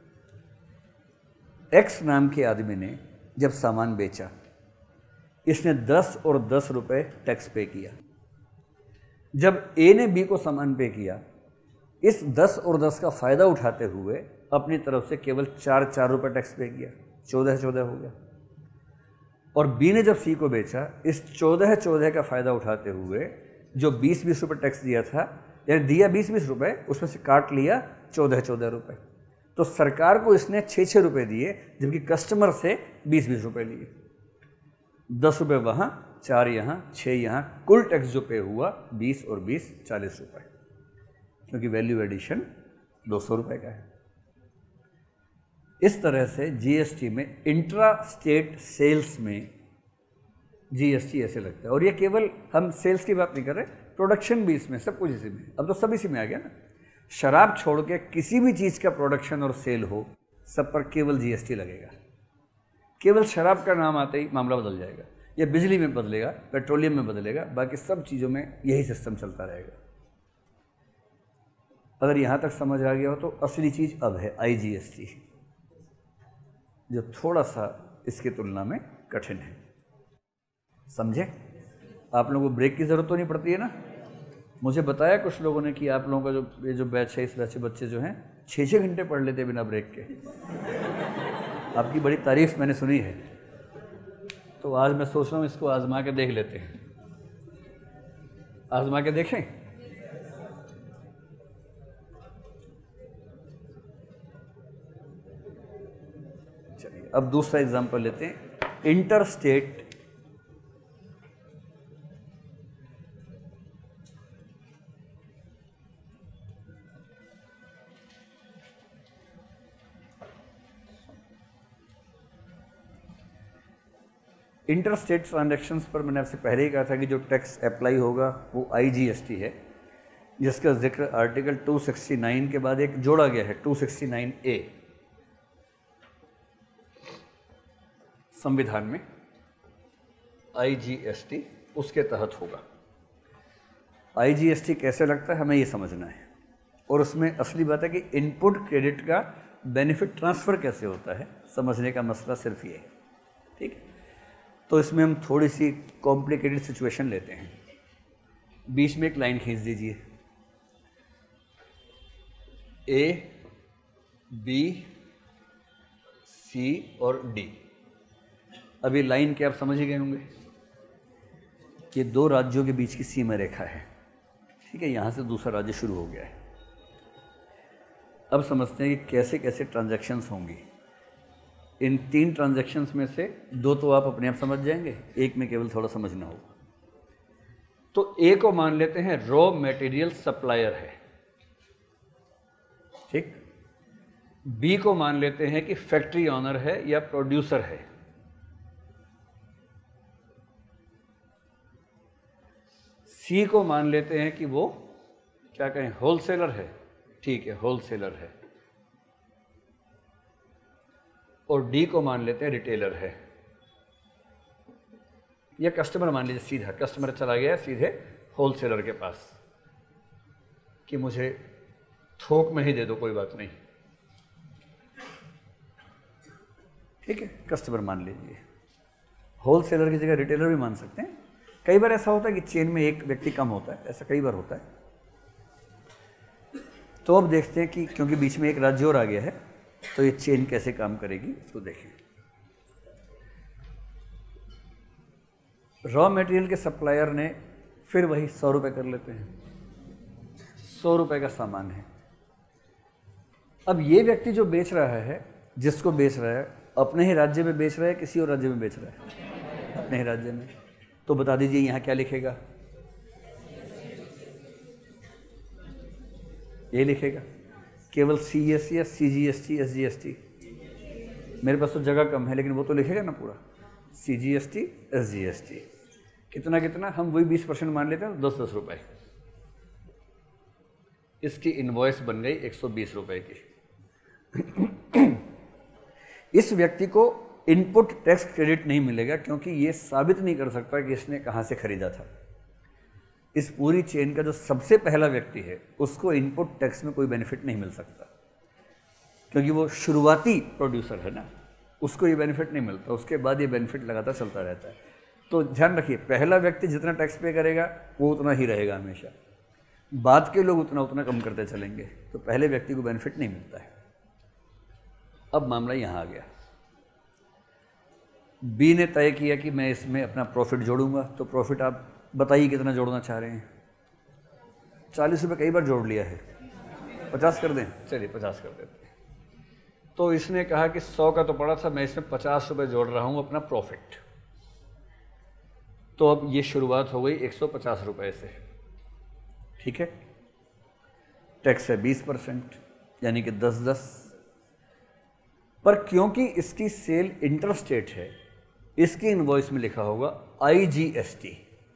एक्स नाम के आदमी ने जब सामान बेचा, इसने दस और दस रुपये टैक्स पे किया। जब ए ने बी को सामान पे किया, इस दस और दस का फ़ायदा उठाते हुए अपनी तरफ से केवल चार चार रुपये टैक्स पे किया, चौदह चौदह हो गया। और बी ने जब सी को बेचा, इस चौदह चौदह का फ़ायदा उठाते हुए जो बीस बीस रुपये टैक्स दिया था, यानी दिया बीस बीस रुपये, उसमें से काट लिया चौदह चौदह रुपये। तो सरकार को इसने छः छः रुपये दिए, जबकि कस्टमर से बीस बीस रुपये लिए। दस रुपये वहाँ, चार यहाँ, छः यहाँ, कुल टैक्स जो पे हुआ बीस और बीस चालीस रुपये, क्योंकि वैल्यू एडिशन दो सौ रुपये का है। इस तरह से जीएसटी में इंट्रा स्टेट सेल्स में जीएसटी ऐसे लगता है। और ये केवल हम सेल्स की बात नहीं कर रहे, प्रोडक्शन भी इसमें, सब कुछ इसी में। अब तो सब इसी में आ गया ना। शराब छोड़ के किसी भी चीज़ का प्रोडक्शन और सेल हो, सब पर केवल जीएसटी लगेगा। केवल शराब का नाम आते ही मामला बदल जाएगा। या बिजली में बदलेगा, पेट्रोलियम में बदलेगा, बाकी सब चीज़ों में यही सिस्टम चलता रहेगा। अगर यहाँ तक समझ आ गया हो तो असली चीज़ अब है आई जी एस टी, जो थोड़ा सा इसकी तुलना में कठिन है। समझे? आप लोगों को ब्रेक की ज़रूरत तो नहीं पड़ती है ना। मुझे बताया कुछ लोगों ने कि आप लोगों का जो ये जो बैच है, इस बैच के बच्चे जो हैं छः छः घंटे पढ़ लेते बिना ब्रेक के। आपकी बड़ी तारीफ मैंने सुनी है, तो आज मैं सोच रहा हूँ इसको आजमा के देख लेते हैं। आजमा के देखें। चलिए अब दूसरा एग्जांपल लेते हैं, inter state inter state transactions पर मैंने आपसे पहले ही कहा था कि जो टैक्स अप्लाई होगा वो आईजीएसटी है। जिसका जिक्र आर्टिकल टू सिक्सटी नाइन के बाद एक जोड़ा गया है, टू सिक्सटी नाइन ए संविधान में, आईजीएसटी उसके तहत होगा। आईजीएसटी कैसे लगता है हमें ये समझना है, और उसमें असली बात है कि इनपुट क्रेडिट का बेनिफिट ट्रांसफ़र कैसे होता है, समझने का मसला सिर्फ ये है। ठीक है, तो इसमें हम थोड़ी सी कॉम्प्लिकेटेड सिचुएशन लेते हैं। बीच में एक लाइन खींच दीजिए, ए, बी, सी और डी। अभी लाइन के आप समझ ही गए होंगे कि दो राज्यों के बीच की सीमा रेखा है। ठीक है, यहाँ से दूसरा राज्य शुरू हो गया है। अब समझते हैं कि कैसे कैसे ट्रांजैक्शंस होंगी। इन तीन ट्रांजैक्शंस में से दो तो आप अपने आप समझ जाएंगे, एक में केवल थोड़ा समझना होगा। तो ए को मान लेते हैं रॉ मटेरियल सप्लायर है, ठीक। बी को मान लेते हैं कि फैक्ट्री ऑनर है या प्रोड्यूसर है। सी को मान लेते हैं कि वो क्या कहें, होलसेलर है, ठीक है, होलसेलर है। और डी को मान लेते हैं रिटेलर है, या कस्टमर मान लीजिए, सीधा कस्टमर चला गया सीधे होलसेलर के पास कि मुझे थोक में ही दे दो, कोई बात नहीं, ठीक है, कस्टमर मान लीजिए। होलसेलर की जगह रिटेलर भी मान सकते हैं। कई बार ऐसा होता है कि चेन में एक व्यक्ति कम होता है, ऐसा कई बार होता है। तो अब देखते हैं कि क्योंकि बीच में एक राज्य और आ गया है, तो ये चेन कैसे काम करेगी इसको देखें। रॉ मटेरियल के सप्लायर ने फिर वही सौ रुपये कर लेते हैं, सौ रुपये का सामान है। अब ये व्यक्ति जो बेच रहा है, जिसको बेच रहा है, अपने ही राज्य में बेच रहा है, किसी और राज्य में बेच रहा है, अपने ही राज्य में। तो बता दीजिए यहाँ क्या लिखेगा, ये लिखेगा केवल सी एस या C G S T, S G S T. मेरे पास तो जगह कम है, लेकिन वो तो लिखेगा ना पूरा, C G S T, S G S T. कितना कितना, हम वही बीस परसेंट मान लेते हैं, दस दस रुपये। इसकी इनवॉइस बन गई एक सौ बीस रुपये की। इस व्यक्ति को इनपुट टैक्स क्रेडिट नहीं मिलेगा, क्योंकि ये साबित नहीं कर सकता कि इसने कहाँ से खरीदा था। इस पूरी चेन का जो सबसे पहला व्यक्ति है, उसको इनपुट टैक्स में कोई बेनिफिट नहीं मिल सकता, क्योंकि वो शुरुआती प्रोड्यूसर है ना, उसको ये बेनिफिट नहीं मिलता। उसके बाद ये बेनिफिट लगातार चलता रहता है। तो ध्यान रखिए, पहला व्यक्ति जितना टैक्स पे करेगा वो उतना ही रहेगा हमेशा, बाद के लोग उतना उतना कम करते चलेंगे। तो पहले व्यक्ति को बेनिफिट नहीं मिलता है। अब मामला यहाँ आ गया, बी ने तय किया कि मैं इसमें अपना प्रॉफिट जोड़ूंगा। तो प्रॉफिट आप बताइए कितना जोड़ना चाह रहे हैं। चालीस रुपये कई बार जोड़ लिया है, पचास कर दें, चलिए पचास कर देते हैं। तो इसने कहा कि सौ का तो पड़ा था, मैं इसमें पचास रुपये जोड़ रहा हूँ अपना प्रॉफिट। तो अब ये शुरुआत हो गई एक सौ पचास रुपये से, ठीक है। टैक्स है बीस परसेंट, यानी कि दस दस। पर क्योंकि इसकी सेल इंटरस्टेट है, इसकी इनवॉइस में लिखा होगा आई जी एस टी,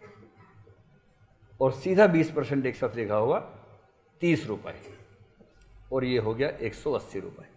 और सीधा बीस परसेंट एक साथ लिखा होगा तीस रुपये, और ये हो गया एक सौ अस्सी रुपये,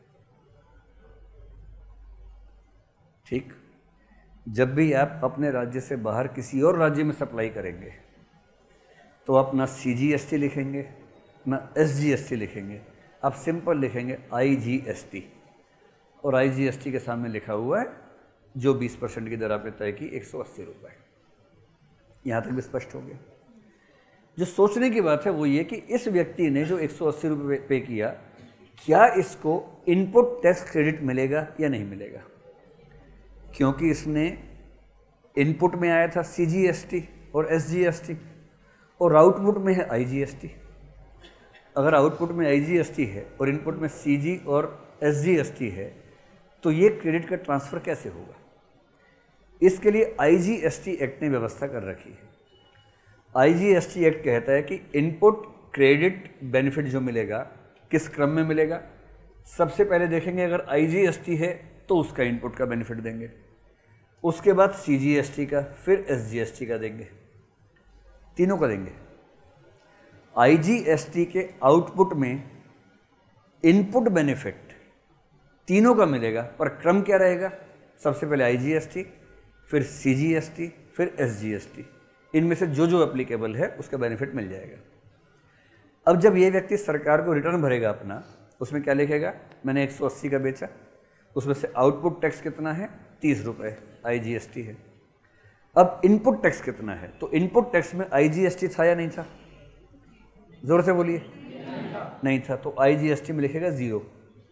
ठीक। जब भी आप अपने राज्य से बाहर किसी और राज्य में सप्लाई करेंगे, तो आप ना सी जी एस टी लिखेंगे ना एस जी एस टी लिखेंगे, आप सिंपल लिखेंगे आई जी एस टी, और आई जी एस टी के सामने लिखा हुआ है जो बीस परसेंट की दर आपने तय की, एक सौ अस्सी रुपये। यहाँ तक भी स्पष्ट हो गया। जो सोचने की बात है वो ये कि इस व्यक्ति ने जो एक सौ अस्सी रुपये पे किया, क्या इसको इनपुट टैक्स क्रेडिट मिलेगा या नहीं मिलेगा, क्योंकि इसने इनपुट में आया था सी जी एस टी और एस जी एस टी, और आउटपुट में है आई जी एस टी। अगर आउटपुट में आई जी एस टी है और इनपुट में सी जी और एस जी एस टी है, तो ये क्रेडिट का ट्रांसफ़र कैसे होगा। इसके लिए I G S T act ने व्यवस्था कर रखी है। I G S T act कहता है कि इनपुट क्रेडिट बेनिफिट जो मिलेगा किस क्रम में मिलेगा। सबसे पहले देखेंगे अगर आई जी एस टी है तो उसका इनपुट का बेनिफिट देंगे, उसके बाद सी जी एस टी का, फिर एस जी एस टी का देंगे, तीनों का देंगे। आईजीएसटी के आउटपुट में इनपुट बेनिफिट तीनों का मिलेगा, पर क्रम क्या रहेगा? सबसे पहले आईजीएसटी, फिर सीजीएसटी, फिर एसजीएसटी। इनमें से जो जो एप्लीकेबल है उसका बेनिफिट मिल जाएगा। अब जब ये व्यक्ति सरकार को रिटर्न भरेगा अपना, उसमें क्या लिखेगा? मैंने एक सौ अस्सी का बेचा, उसमें से आउटपुट टैक्स कितना है? तीस रुपये आईजीएसटी है। अब इनपुट टैक्स कितना है? तो इनपुट टैक्स में आईजीएसटी था या नहीं था? जोर से बोलिए। नहीं था, तो आईजीएसटी में लिखेगा जीरो।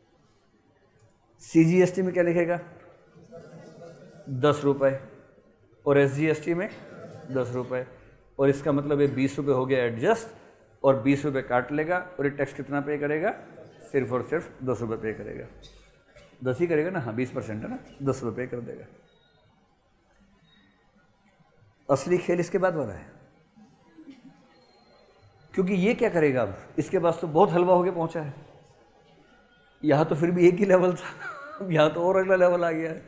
सीजीएसटी में क्या लिखेगा? दस रुपये, और एसजीएसटी में दस रुपये, और इसका मतलब ये बीस रुपये हो गया एडजस्ट, और बीस रुपये काट लेगा, और ये टैक्स कितना पे करेगा? सिर्फ और सिर्फ दस रुपये पे करेगा। दस ही करेगा ना? हाँ, बीस परसेंट है ना, दस रुपये पे कर देगा। असली खेल इसके बाद वाला है, क्योंकि ये क्या करेगा अब? इसके पास तो बहुत हलवा होके पहुंचा है। यहाँ तो फिर भी एक ही लेवल था, यहाँ तो और अगला लेवल आ गया है।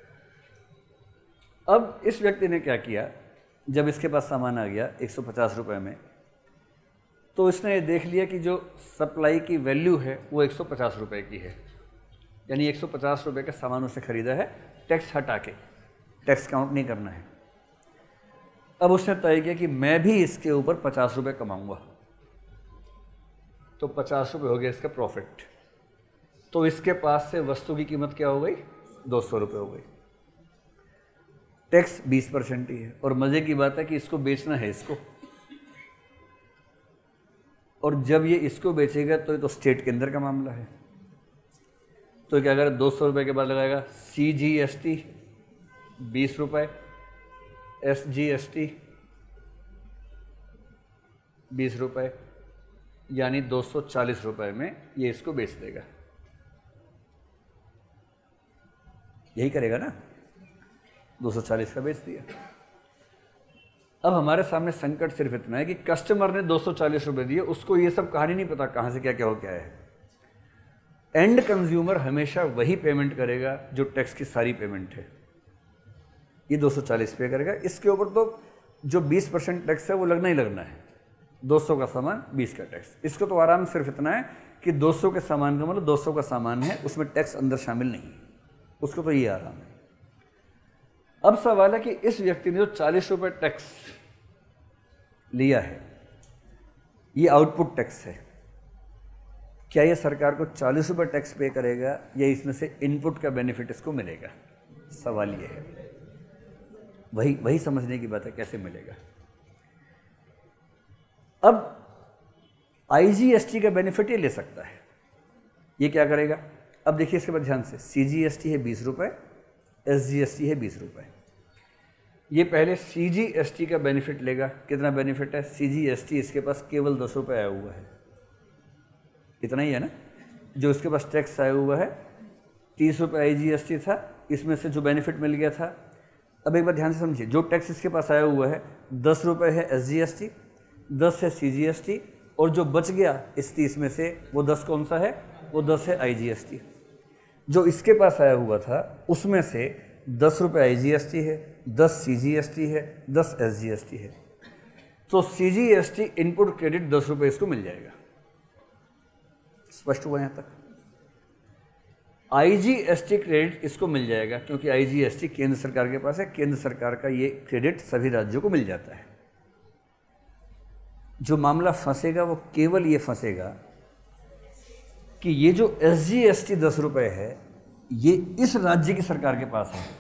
अब इस व्यक्ति ने क्या किया, जब इसके पास सामान आ गया एक सौ पचास रुपये में, तो इसने ये देख लिया कि जो सप्लाई की वैल्यू है वो एक सौ पचास रुपये की है, यानी एक सौ पचास रुपये का सामान उसने खरीदा है, टैक्स हटा के, टैक्स काउंट नहीं करना है। अब उसने तय किया कि मैं भी इसके ऊपर पचास रुपये कमाऊंगा, तो पचास रुपये हो गया इसका प्रॉफिट। तो इसके पास से वस्तु की कीमत क्या हो गई? दो सौ रुपये हो गई। टैक्स बीस परसेंट ही है, और मज़े की बात है कि इसको बेचना है इसको, और जब ये इसको बेचेगा तो ये तो स्टेट के अंदर का मामला है। तो क्या करेगा? दो सौ रुपये के बाद लगाएगा सी जी एस टी बीस रुपये, एस जी एस टी बीस रुपये, यानी दो सौ चालीस रुपये में ये इसको बेच देगा। यही करेगा ना? दो सौ चालीस का बेच दिया। अब हमारे सामने संकट सिर्फ इतना है कि कस्टमर ने दो सौ चालीस रुपये दिए, उसको ये सब कहानी नहीं पता कहाँ से क्या क्या हो क्या है। एंड कंज्यूमर हमेशा वही पेमेंट करेगा जो टैक्स की सारी पेमेंट है। ये दो सौ चालीस पे करेगा, इसके ऊपर तो जो बीस परसेंट टैक्स है वो लगना ही लगना है। दो सौ का सामान, बीस का टैक्स। इसको तो आराम सिर्फ इतना है कि दो सौ के सामान का मतलब दो सौ का सामान है, उसमें टैक्स अंदर शामिल नहीं, उसको तो ये आराम है। अब सवाल है कि इस व्यक्ति ने जो चालीस रुपये टैक्स लिया है, ये आउटपुट टैक्स है, क्या ये सरकार को चालीस रुपये टैक्स पे करेगा या इसमें से इनपुट का बेनिफिट इसको मिलेगा? सवाल ये है। वही वही समझने की बात है, कैसे मिलेगा। अब आईजीएसटी का बेनिफिट ये ले सकता है। ये क्या करेगा? अब देखिए इसके बाद ध्यान से, सीजीएसटी है बीस रुपये, एसजीएसटी है बीस रुपये। ये पहले सीजीएसटी का बेनिफिट लेगा। कितना बेनिफिट है? सीजीएसटी इसके पास केवल दस रुपये आया हुआ है, इतना ही है ना। जो इसके पास टैक्स आया हुआ है तीस रुपये आईजीएसटी था, इसमें से जो बेनिफिट मिल गया था। अब एक बार ध्यान से समझिए, जो टैक्स इसके पास आया हुआ है दस रुपये है एसजीएसटी, दस है सीजीएसटी, और जो बच गया इस तीस में से वो दस कौन सा है? वो दस है आईजीएसटी। जो इसके पास आया हुआ था उसमें से दस रुपये आईजीएसटी है, दस सीजीएसटी है, दस एसजीएसटी है। तो सीजीएसटी इनपुट क्रेडिट दस रुपये इसको मिल जाएगा। स्पष्ट हुआ यहाँ तक? आईजीएसटी क्रेडिट इसको मिल जाएगा, क्योंकि आईजीएसटी केंद्र सरकार के पास है। केंद्र सरकार का ये क्रेडिट सभी राज्यों को मिल जाता है। जो मामला फंसेगा वो केवल ये फंसेगा कि ये जो एसजीएसटी दस रुपये है ये इस राज्य की सरकार के पास है,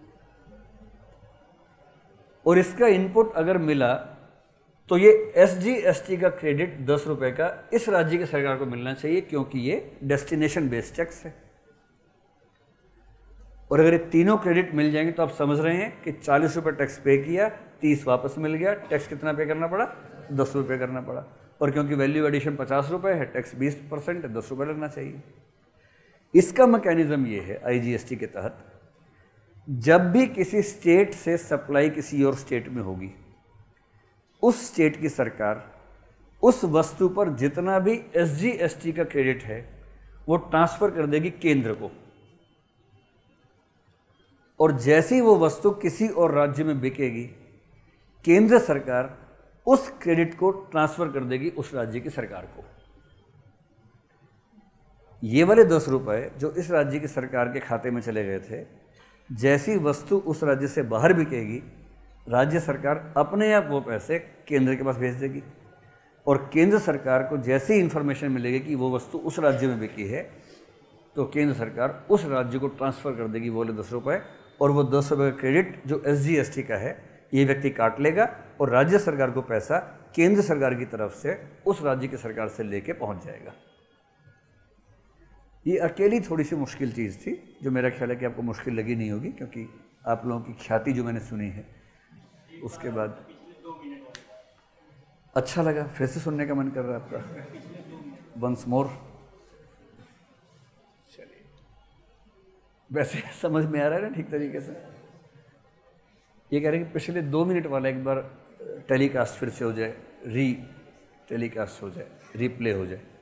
और इसका इनपुट अगर मिला तो ये एसजीएसटी का क्रेडिट दस रुपये का इस राज्य की सरकार को मिलना चाहिए, क्योंकि ये डेस्टिनेशन बेस्ड टैक्स है। और अगर ये तीनों क्रेडिट मिल जाएंगे तो आप समझ रहे हैं कि चालीस रुपये टैक्स पे किया, तीस वापस मिल गया, टैक्स कितना पे करना पड़ा? दस रुपये करना पड़ा। और क्योंकि वैल्यू एडिशन पचास रुपये है, टैक्स बीस परसेंट है, दस रुपये लगना चाहिए। इसका मैकेनिज्म ये है आईजीएसटी के तहत, जब भी किसी स्टेट से सप्लाई किसी और स्टेट में होगी, उस स्टेट की सरकार उस वस्तु पर जितना भी एसजीएसटी का क्रेडिट है वो ट्रांसफर कर देगी केंद्र को। और जैसे ही वो वस्तु किसी और राज्य में बिकेगी, केंद्र सरकार उस क्रेडिट को ट्रांसफ़र कर देगी उस राज्य की सरकार को। ये वाले दस रुपये जो इस राज्य की सरकार के खाते में चले गए थे, जैसी वस्तु उस राज्य से बाहर बिकेगी, राज्य सरकार अपने आप वो पैसे केंद्र के पास भेज देगी, और केंद्र सरकार को जैसी इन्फॉर्मेशन मिलेगी कि वो वस्तु उस राज्य में बिकी है, तो केंद्र सरकार उस राज्य को ट्रांसफ़र कर देगी वो वाले दस रुपये, और वो दस रुपये का क्रेडिट जो एस जी एस टी का है ये व्यक्ति काट लेगा, और राज्य सरकार को पैसा केंद्र सरकार की तरफ से उस राज्य की सरकार से लेके पहुंच जाएगा। ये अकेली थोड़ी सी मुश्किल चीज़ थी, जो मेरा ख्याल है कि आपको मुश्किल लगी नहीं होगी, क्योंकि आप लोगों की ख्याति जो मैंने सुनी है उसके बाद अच्छा लगा। फिर से सुनने का मन कर रहा है आपका, वंस मोर। चलिए, वैसे समझ में आ रहा है ना ठीक तरीके से? ये कह रहे हैं कि पिछले दो मिनट वाला एक बार टेलीकास्ट फिर से हो जाए, री टेलीकास्ट हो जाए, रिप्ले हो जाए।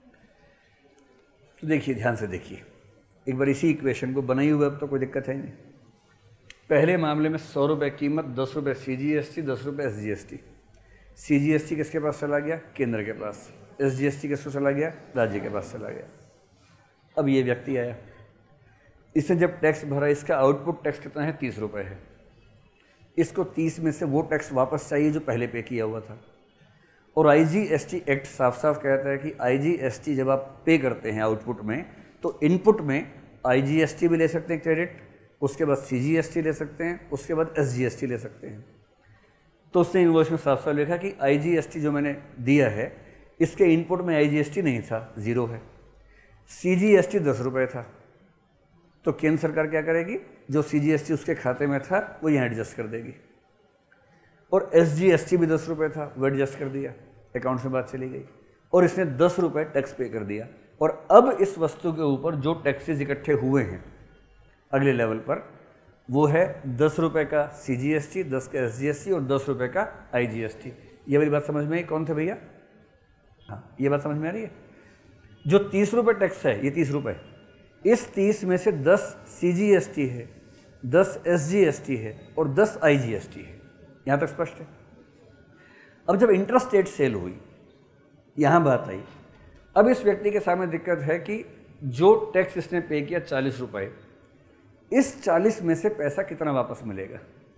तो देखिए, ध्यान से देखिए एक बार इसी इक्वेशन को बनाई हुए, अब तो कोई दिक्कत है ही नहीं। पहले मामले में सौ रुपये कीमत, दस रुपये सी जी एस टी, दस रुपये S G S T. C G S T किसके पास चला गया? केंद्र के पास। एस जी एस टी किसको चला गया? राज्य के पास चला गया। अब ये व्यक्ति आया, इसने जब टैक्स भरा, इसका आउटपुट टैक्स कितना है? तीस रुपये है। इसको तीस में से वो टैक्स वापस चाहिए जो पहले पे किया हुआ था, और I G S T act साफ साफ कहता है कि आई जी एस टी जब आप पे करते हैं आउटपुट में, तो इनपुट में आई जी एस टी भी ले सकते हैं क्रेडिट, उसके बाद सी जी एस टी ले सकते हैं, उसके बाद एस जी एस टी ले सकते हैं। तो उसने इनवॉइस में साफ साफ लिखा कि आई जी एस टी जो मैंने दिया है, इसके इनपुट में आई जी एस टी नहीं था, ज़ीरो है। सी जी एस टी दस रुपये था, तो केंद्र सरकार क्या करेगी? जो सी जी एस टी उसके खाते में था वो यहाँ एडजस्ट कर देगी, और एस जी एस टी भी दस रुपये था, वो एडजस्ट कर दिया, अकाउंट में बात चली गई, और इसने दस रुपये टैक्स पे कर दिया। और अब इस वस्तु के ऊपर जो टैक्सेस इकट्ठे हुए हैं अगले लेवल पर, वो है दस रुपये का सी जी एस टी, दस का एस जी एस टी और दस रुपये का आई जी एस टी। ये वाली बात समझ में आई? कौन थे भैया? हाँ, ये बात समझ में आ रही है? जो तीस रुपये टैक्स है, ये तीस रुपये, इस तीस में से दस सी जी एस टी है, दस एस जी एस टी है और दस आई जी एस टी है। यहाँ तक स्पष्ट है? अब जब इंट्रास्टेट सेल हुई, यहाँ बात आई, अब इस व्यक्ति के सामने दिक्कत है कि जो टैक्स इसने पे किया चालीस रुपये, इस चालीस में से पैसा कितना वापस मिलेगा?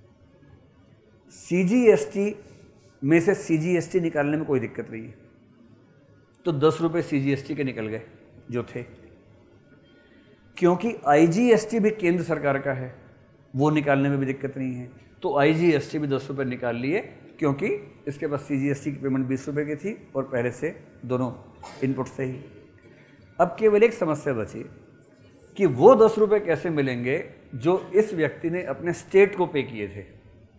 सी जी एस टी में से सी जी एस टी निकालने में कोई दिक्कत नहीं है, तो दस रुपये सी जी एस टी के निकल गए जो थे, क्योंकि आई जी एस टी भी केंद्र सरकार का है, वो निकालने में भी दिक्कत नहीं है, तो आई जी एस टी भी दस रुपये निकाल लिए, क्योंकि इसके पास सी जी एस टी की पेमेंट बीस रुपये की थी और पहले से दोनों इनपुट से ही। अब केवल एक समस्या बची कि वो दस रुपये कैसे मिलेंगे जो इस व्यक्ति ने अपने स्टेट को पे किए थे,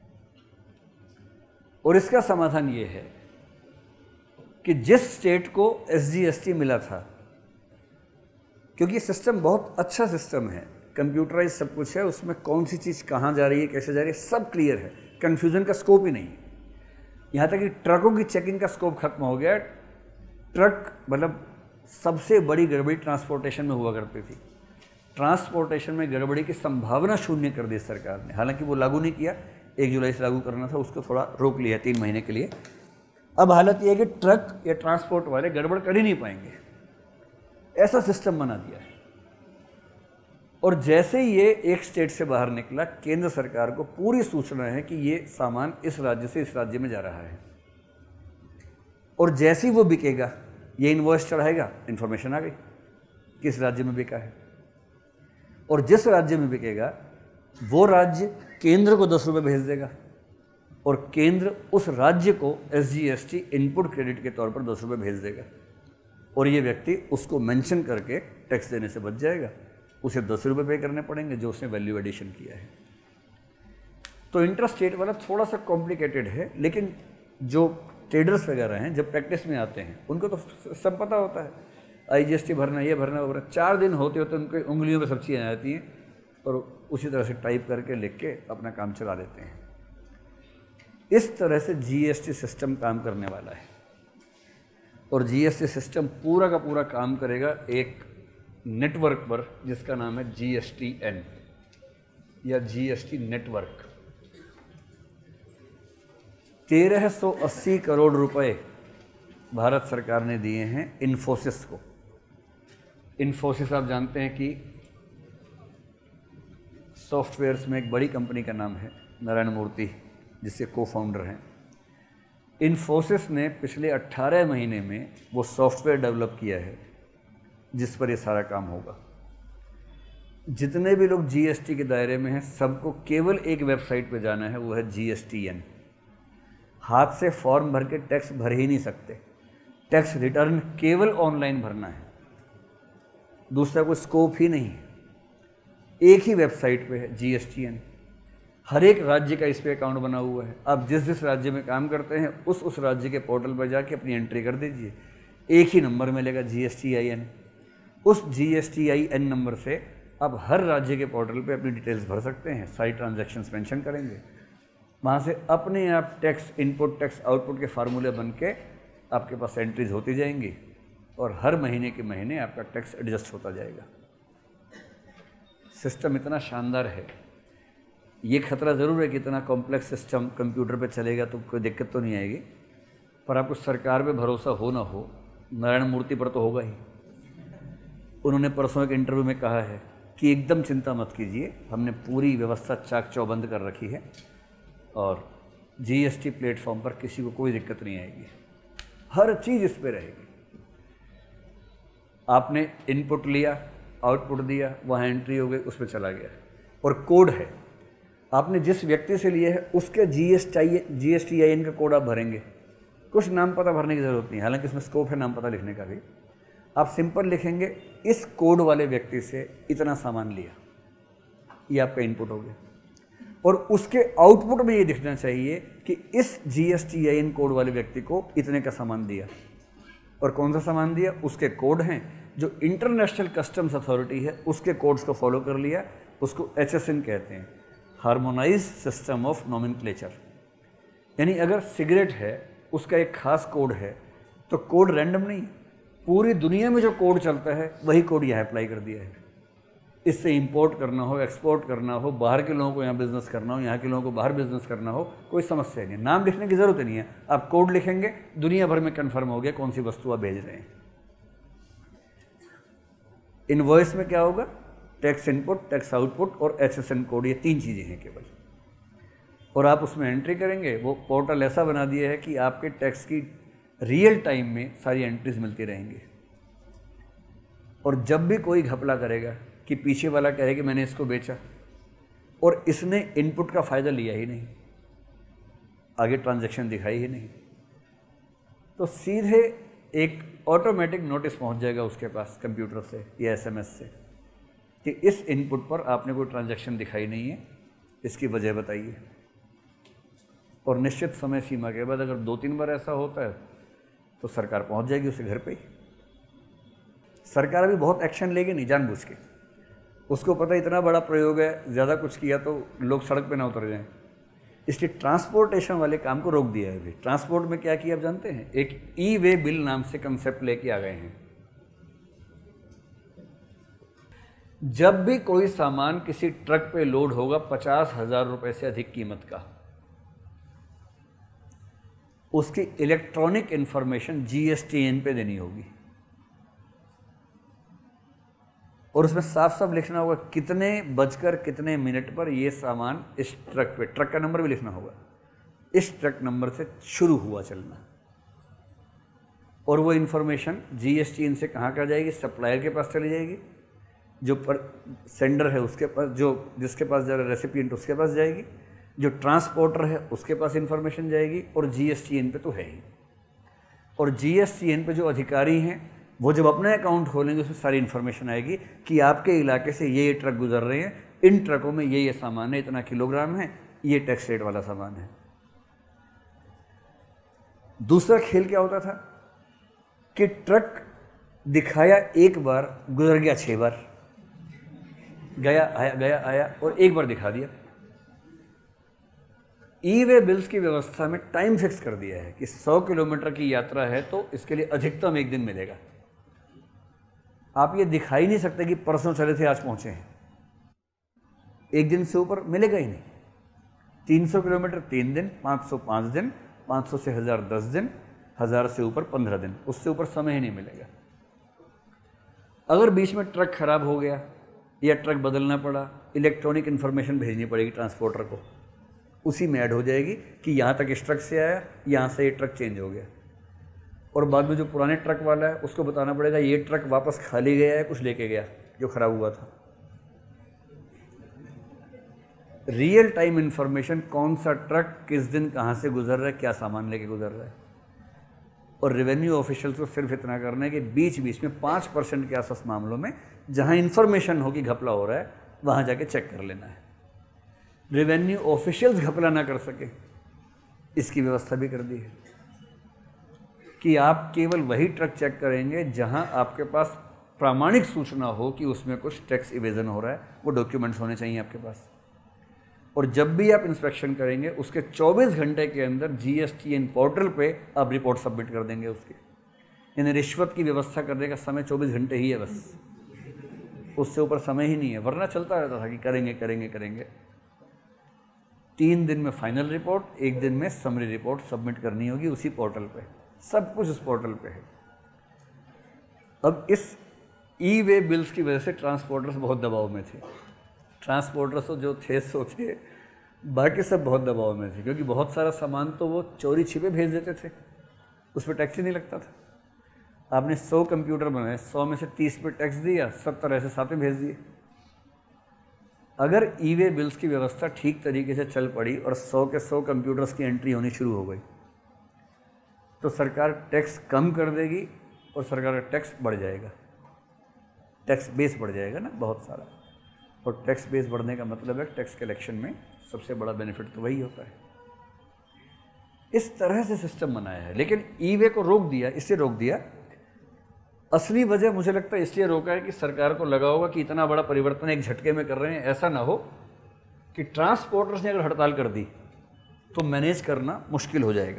और इसका समाधान ये है कि जिस स्टेट को एस जी एस टी मिला था, क्योंकि सिस्टम बहुत अच्छा सिस्टम है, कंप्यूटराइज सब कुछ है, उसमें कौन सी चीज़ कहाँ जा रही है, कैसे जा रही है, सब क्लियर है, कन्फ्यूज़न का स्कोप ही नहीं है। यहाँ तक कि ट्रकों की चेकिंग का स्कोप खत्म हो गया। ट्रक मतलब सबसे बड़ी गड़बड़ी ट्रांसपोर्टेशन में हुआ करती थी, ट्रांसपोर्टेशन में गड़बड़ी की संभावना शून्य कर दी सरकार ने। हालांकि वो लागू नहीं किया, एक जुलाई से लागू करना था, उसको थोड़ा रोक लिया तीन महीने के लिए। अब हालत ये है कि ट्रक या ट्रांसपोर्ट वाले गड़बड़ कर ही नहीं पाएंगे, ऐसा सिस्टम बना दिया है। और जैसे ही ये एक स्टेट से बाहर निकला, केंद्र सरकार को पूरी सूचना है कि ये सामान इस राज्य से इस राज्य में जा रहा है, और जैसे ही वो बिकेगा, ये इनवॉइस चढ़ाएगा, इन्फॉर्मेशन आ गई किस राज्य में बिका है, और जिस राज्य में बिकेगा वो राज्य केंद्र को दस रुपये भेज देगा, और केंद्र उस राज्य को S G S T input credit के तौर पर दस रुपये भेज देगा, और ये व्यक्ति उसको मेंशन करके टैक्स देने से बच जाएगा। उसे दस रुपये पे करने पड़ेंगे जो उसने वैल्यू एडिशन किया है। तो इंट्रास्टेट वाला थोड़ा सा कॉम्प्लिकेटेड है, लेकिन जो ट्रेडर्स वगैरह हैं जब प्रैक्टिस में आते हैं उनको तो सब पता होता है, आई जी एस टी भरना, ये भरना, वो भरना। चार दिन होते होते उनके उंगलियों में सब चीज़ें आ जाती हैं, और उसी तरह से टाइप करके लिख के अपना काम चला लेते हैं। इस तरह से जी एस टी सिस्टम काम करने वाला है, और जी एस टी सिस्टम पूरा का पूरा काम करेगा एक नेटवर्क पर जिसका नाम है जी एस टी एन या जी एस टी नेटवर्क। तेरह सौ अस्सी करोड़ रुपए भारत सरकार ने दिए हैं इन्फोसिस को। इन्फोसिस आप जानते हैं कि सॉफ्टवेयर्स में एक बड़ी कंपनी का नाम है, नारायण मूर्ति जिसके को फाउंडर हैं। इन्फोसिस ने पिछले अट्ठारह महीने में वो सॉफ्टवेयर डेवलप किया है जिस पर ये सारा काम होगा। जितने भी लोग जीएसटी के दायरे में हैं सबको केवल एक वेबसाइट पे जाना है, वो है जी एस टी एन। हाथ से फॉर्म भर के टैक्स भर ही नहीं सकते, टैक्स रिटर्न केवल ऑनलाइन भरना है, दूसरा कोई स्कोप ही नहीं है। एक ही वेबसाइट पे है जी एस टी एन। हर एक राज्य का इस पे अकाउंट बना हुआ है। आप जिस जिस राज्य में काम करते हैं उस उस राज्य के पोर्टल पर जाके अपनी एंट्री कर दीजिए, एक ही नंबर मिलेगा G S T I N. उस G S T I N number से आप हर राज्य के पोर्टल पे अपनी डिटेल्स भर सकते हैं, सारी ट्रांजैक्शंस मेंशन करेंगे, वहाँ से अपने आप टैक्स इनपुट टैक्स आउटपुट के फार्मूले बन के आपके पास एंट्रीज होती जाएंगी और हर महीने के महीने आपका टैक्स एडजस्ट होता जाएगा। सिस्टम इतना शानदार है। ये खतरा ज़रूर है कि इतना कॉम्प्लेक्स सिस्टम कंप्यूटर पे चलेगा तो कोई दिक्कत तो नहीं आएगी, पर आपको सरकार पे भरोसा हो ना हो, नारायण मूर्ति पर तो होगा ही। उन्होंने परसों एक इंटरव्यू में कहा है कि एकदम चिंता मत कीजिए, हमने पूरी व्यवस्था चाक चौबंद कर रखी है और जीएसटी प्लेटफॉर्म पर किसी को कोई दिक्कत नहीं आएगी, हर चीज़ इस पे रहेगी। आपने इनपुट लिया, आउटपुट दिया, वहाँ एंट्री हो गई, उस पर चला गया और कोड है। आपने जिस व्यक्ति से लिए है उसके जीएसटी जीएसटीआईएन का कोड आप भरेंगे। कुछ नाम पता भरने की ज़रूरत नहीं, हालांकि इसमें स्कोप है नाम पता लिखने का भी। आप सिंपल लिखेंगे इस कोड वाले व्यक्ति से इतना सामान लिया, ये आपका इनपुट हो गया और उसके आउटपुट में ये दिखना चाहिए कि इस जीएसटीआईएन कोड वाले व्यक्ति को इतने का सामान दिया। और कौन सा सामान दिया, उसके कोड हैं जो इंटरनेशनल कस्टम्स अथॉरिटी है उसके कोड्स को फॉलो कर लिया, उसको एच एस एन कहते हैं, हार्मोनाइज सिस्टम ऑफ नोमेनक्लेचर। यानी अगर सिगरेट है उसका एक खास कोड है तो कोड रैंडम नहीं, पूरी दुनिया में जो कोड चलता है वही कोड यहाँ अप्लाई कर दिया है। इससे इंपोर्ट करना हो, एक्सपोर्ट करना हो, बाहर के लोगों को यहाँ बिजनेस करना हो, यहाँ के लोगों को बाहर बिजनेस करना हो, कोई समस्या नहीं। नाम लिखने की ज़रूरत नहीं है, आप कोड लिखेंगे, दुनिया भर में कन्फर्म हो गया कौन सी वस्तु आप भेज रहे हैं। इनवॉइस में क्या होगा, टैक्स इनपुट, टैक्स आउटपुट और एच एस एन कोड, ये तीन चीज़ें हैं केवल। और आप उसमें एंट्री करेंगे। वो पोर्टल ऐसा बना दिया है कि आपके टैक्स की रियल टाइम में सारी एंट्रीज मिलती रहेंगी। और जब भी कोई घपला करेगा कि पीछे वाला कहे कि मैंने इसको बेचा और इसने इनपुट का फ़ायदा लिया ही नहीं, आगे ट्रांजैक्शन दिखाई ही नहीं, तो सीधे एक ऑटोमेटिक नोटिस पहुंच जाएगा उसके पास कंप्यूटर से या एसएमएस से कि इस इनपुट पर आपने कोई ट्रांजैक्शन दिखाई नहीं है, इसकी वजह बताइए। और निश्चित समय सीमा के बाद अगर दो तीन बार ऐसा होता है तो सरकार पहुंच जाएगी उसके घर पे ही। सरकार अभी बहुत एक्शन लेगी नहीं जानबूझ के, उसको पता इतना बड़ा प्रयोग है, ज़्यादा कुछ किया तो लोग सड़क पे ना उतर जाएं, इसलिए ट्रांसपोर्टेशन वाले काम को रोक दिया है। अभी ट्रांसपोर्ट में क्या किया आप जानते हैं, एक ई वे बिल नाम से कंसेप्ट लेके आ गए हैं। जब भी कोई सामान किसी ट्रक पे लोड होगा पचास हजार रुपए से अधिक कीमत का, उसकी इलेक्ट्रॉनिक इंफॉर्मेशन जीएसटीएन पे देनी होगी और उसमें साफ साफ लिखना होगा कितने बजकर कितने मिनट पर ये सामान इस ट्रक पे, ट्रक का नंबर भी लिखना होगा, इस ट्रक नंबर से शुरू हुआ चलना। और वो इन्फॉर्मेशन जीएसटीएन से कहाँ कहाँ जाएगी, सप्लायर के पास चली जाएगी, जो पर सेंडर है उसके पास, जो जिसके पास जा रहा है रेसिपिएंट उसके पास जाएगी, जो ट्रांसपोर्टर है उसके पास इन्फॉर्मेशन जाएगी और जीएसटीएन पे तो है ही। और जीएसटीएन पे जो अधिकारी हैं वो जब अपना अकाउंट खोलेंगे उसमें सारी इन्फॉर्मेशन आएगी कि आपके इलाके से ये ये ट्रक गुजर रहे हैं, इन ट्रकों में ये ये सामान है, इतना किलोग्राम है, ये टैक्स रेट वाला सामान है। दूसरा खेल क्या होता था कि ट्रक दिखाया एक बार, गुजर गया छः बार, गया आया गया आया और एक बार दिखा दिया। ई वे बिल्स की व्यवस्था में टाइम फिक्स कर दिया है कि सौ किलोमीटर की यात्रा है तो इसके लिए अधिकतम एक दिन मिलेगा। आप ये दिखा ही नहीं सकते कि परसों चले थे आज पहुंचे हैं, एक दिन से ऊपर मिलेगा ही नहीं। तीन सौ किलोमीटर तीन दिन, पाँच सौ पाँच दिन पाँच सौ से हज़ार दस दिन, हज़ार से ऊपर पंद्रह दिन, उससे ऊपर समय ही नहीं मिलेगा। अगर बीच में ट्रक खराब हो गया या ट्रक बदलना पड़ा, इलेक्ट्रॉनिक इन्फॉर्मेशन भेजनी पड़ेगी ट्रांसपोर्टर को, उसी में ऐड हो जाएगी कि यहाँ तक इस ट्रक से आया, यहाँ से ये ट्रक चेंज हो गया। और बाद में जो पुराने ट्रक वाला है उसको बताना पड़ेगा ये ट्रक वापस खाली गया है, कुछ लेके गया जो खराब हुआ था। रियल टाइम इन्फॉर्मेशन, कौन सा ट्रक किस दिन कहाँ से गुजर रहा है, क्या सामान लेके गुजर रहा है। और रेवेन्यू ऑफिशियल्स को सिर्फ इतना करना है कि बीच बीच में पाँच परसेंट के आसपास मामलों में जहाँ इन्फॉर्मेशन हो कि घपला हो रहा है वहाँ जाके चेक कर लेना है। रेवेन्यू ऑफिशियल्स घपला ना कर सके, इसकी व्यवस्था भी कर दी है कि आप केवल वही ट्रक चेक करेंगे जहां आपके पास प्रामाणिक सूचना हो कि उसमें कुछ टैक्स इवेजन हो रहा है, वो डॉक्यूमेंट्स होने चाहिए आपके पास। और जब भी आप इंस्पेक्शन करेंगे उसके चौबीस घंटे के अंदर जीएसटीएन पोर्टल पे आप रिपोर्ट सबमिट कर देंगे उसकी। यानी रिश्वत की व्यवस्था करने का समय चौबीस घंटे ही है बस, उससे ऊपर समय ही नहीं है, वरना चलता रहता था कि करेंगे करेंगे करेंगे। तीन दिन में फाइनल रिपोर्ट, एक दिन में समरी रिपोर्ट सबमिट करनी होगी उसी पोर्टल पे, सब कुछ उस पोर्टल पे है। अब इस ई वे बिल्स की वजह से ट्रांसपोर्टर्स बहुत दबाव में थे। ट्रांसपोर्टर्स तो जो थे सो थे, बाकी सब बहुत दबाव में थे, क्योंकि बहुत सारा सामान तो वो चोरी छिपे भेज देते थे, उस पर टैक्स ही नहीं लगता था। आपने सौ कंप्यूटर बनाए, सौ में से तीस पे टैक्स दिया, सत्तर ऐसे साथ भेज दिए। अगर ई वे बिल्स की व्यवस्था ठीक तरीके से चल पड़ी और सौ के सौ कंप्यूटर्स की एंट्री होनी शुरू हो गई तो सरकार टैक्स कम कर देगी और सरकार का टैक्स बढ़ जाएगा, टैक्स बेस बढ़ जाएगा ना बहुत सारा। और टैक्स बेस बढ़ने का मतलब है टैक्स कलेक्शन में सबसे बड़ा बेनिफिट तो वही होता है। इस तरह से सिस्टम बनाया है, लेकिन ई वे को रोक दिया। इससे रोक दिया, असली वजह मुझे लगता है इसलिए रोका है कि सरकार को लगा होगा कि इतना बड़ा परिवर्तन एक झटके में कर रहे हैं, ऐसा ना हो कि ट्रांसपोर्टर्स ने अगर हड़ताल कर दी तो मैनेज करना मुश्किल हो जाएगा।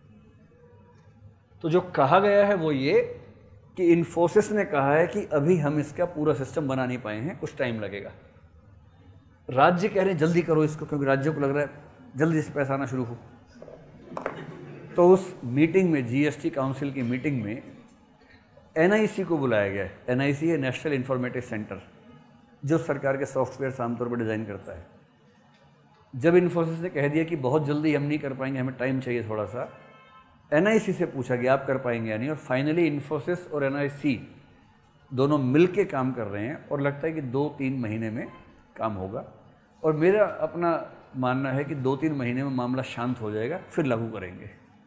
तो जो कहा गया है वो ये कि इन्फोसिस ने कहा है कि अभी हम इसका पूरा सिस्टम बना नहीं पाए हैं, कुछ टाइम लगेगा। राज्य कह रहे हैं जल्दी करो इसको, क्योंकि राज्यों को लग रहा है जल्दी से पैसा आना शुरू हो। तो उस मीटिंग में, जीएसटी काउंसिल की मीटिंग में एनआईसी को बुलाया गया है। एनआईसी है नेशनल इंफॉर्मेटिव सेंटर, जो सरकार के सॉफ्टवेयर आमतौर पर डिज़ाइन करता है। जब इन्फोसिस ने कह दिया कि बहुत जल्दी हम नहीं कर पाएंगे, हमें टाइम चाहिए थोड़ा सा, एनआईसी से पूछा कि आप कर पाएंगे या नहीं, और फाइनली इन्फोसिस और एनआईसी दोनों मिलके काम कर रहे हैं और लगता है कि दो तीन महीने में काम होगा। और मेरा अपना मानना है कि दो तीन महीने में मामला शांत हो जाएगा, फिर लागू करेंगे।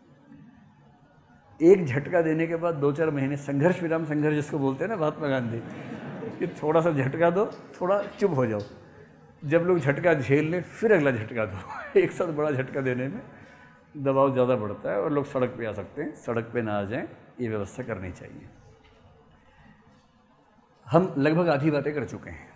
एक झटका देने के बाद दो चार महीने संघर्ष विराम संघर्ष जिसको बोलते हैं ना महात्मा गांधी, कि थोड़ा सा झटका दो, थोड़ा चुप हो जाओ। जब लोग झटका झेल लें फिर अगला झटका दो। एक साथ बड़ा झटका देने में दबाव ज़्यादा बढ़ता है और लोग सड़क पे आ सकते हैं। सड़क पे ना आ जाएं, ये व्यवस्था करनी चाहिए। हम लगभग आधी बातें कर चुके हैं।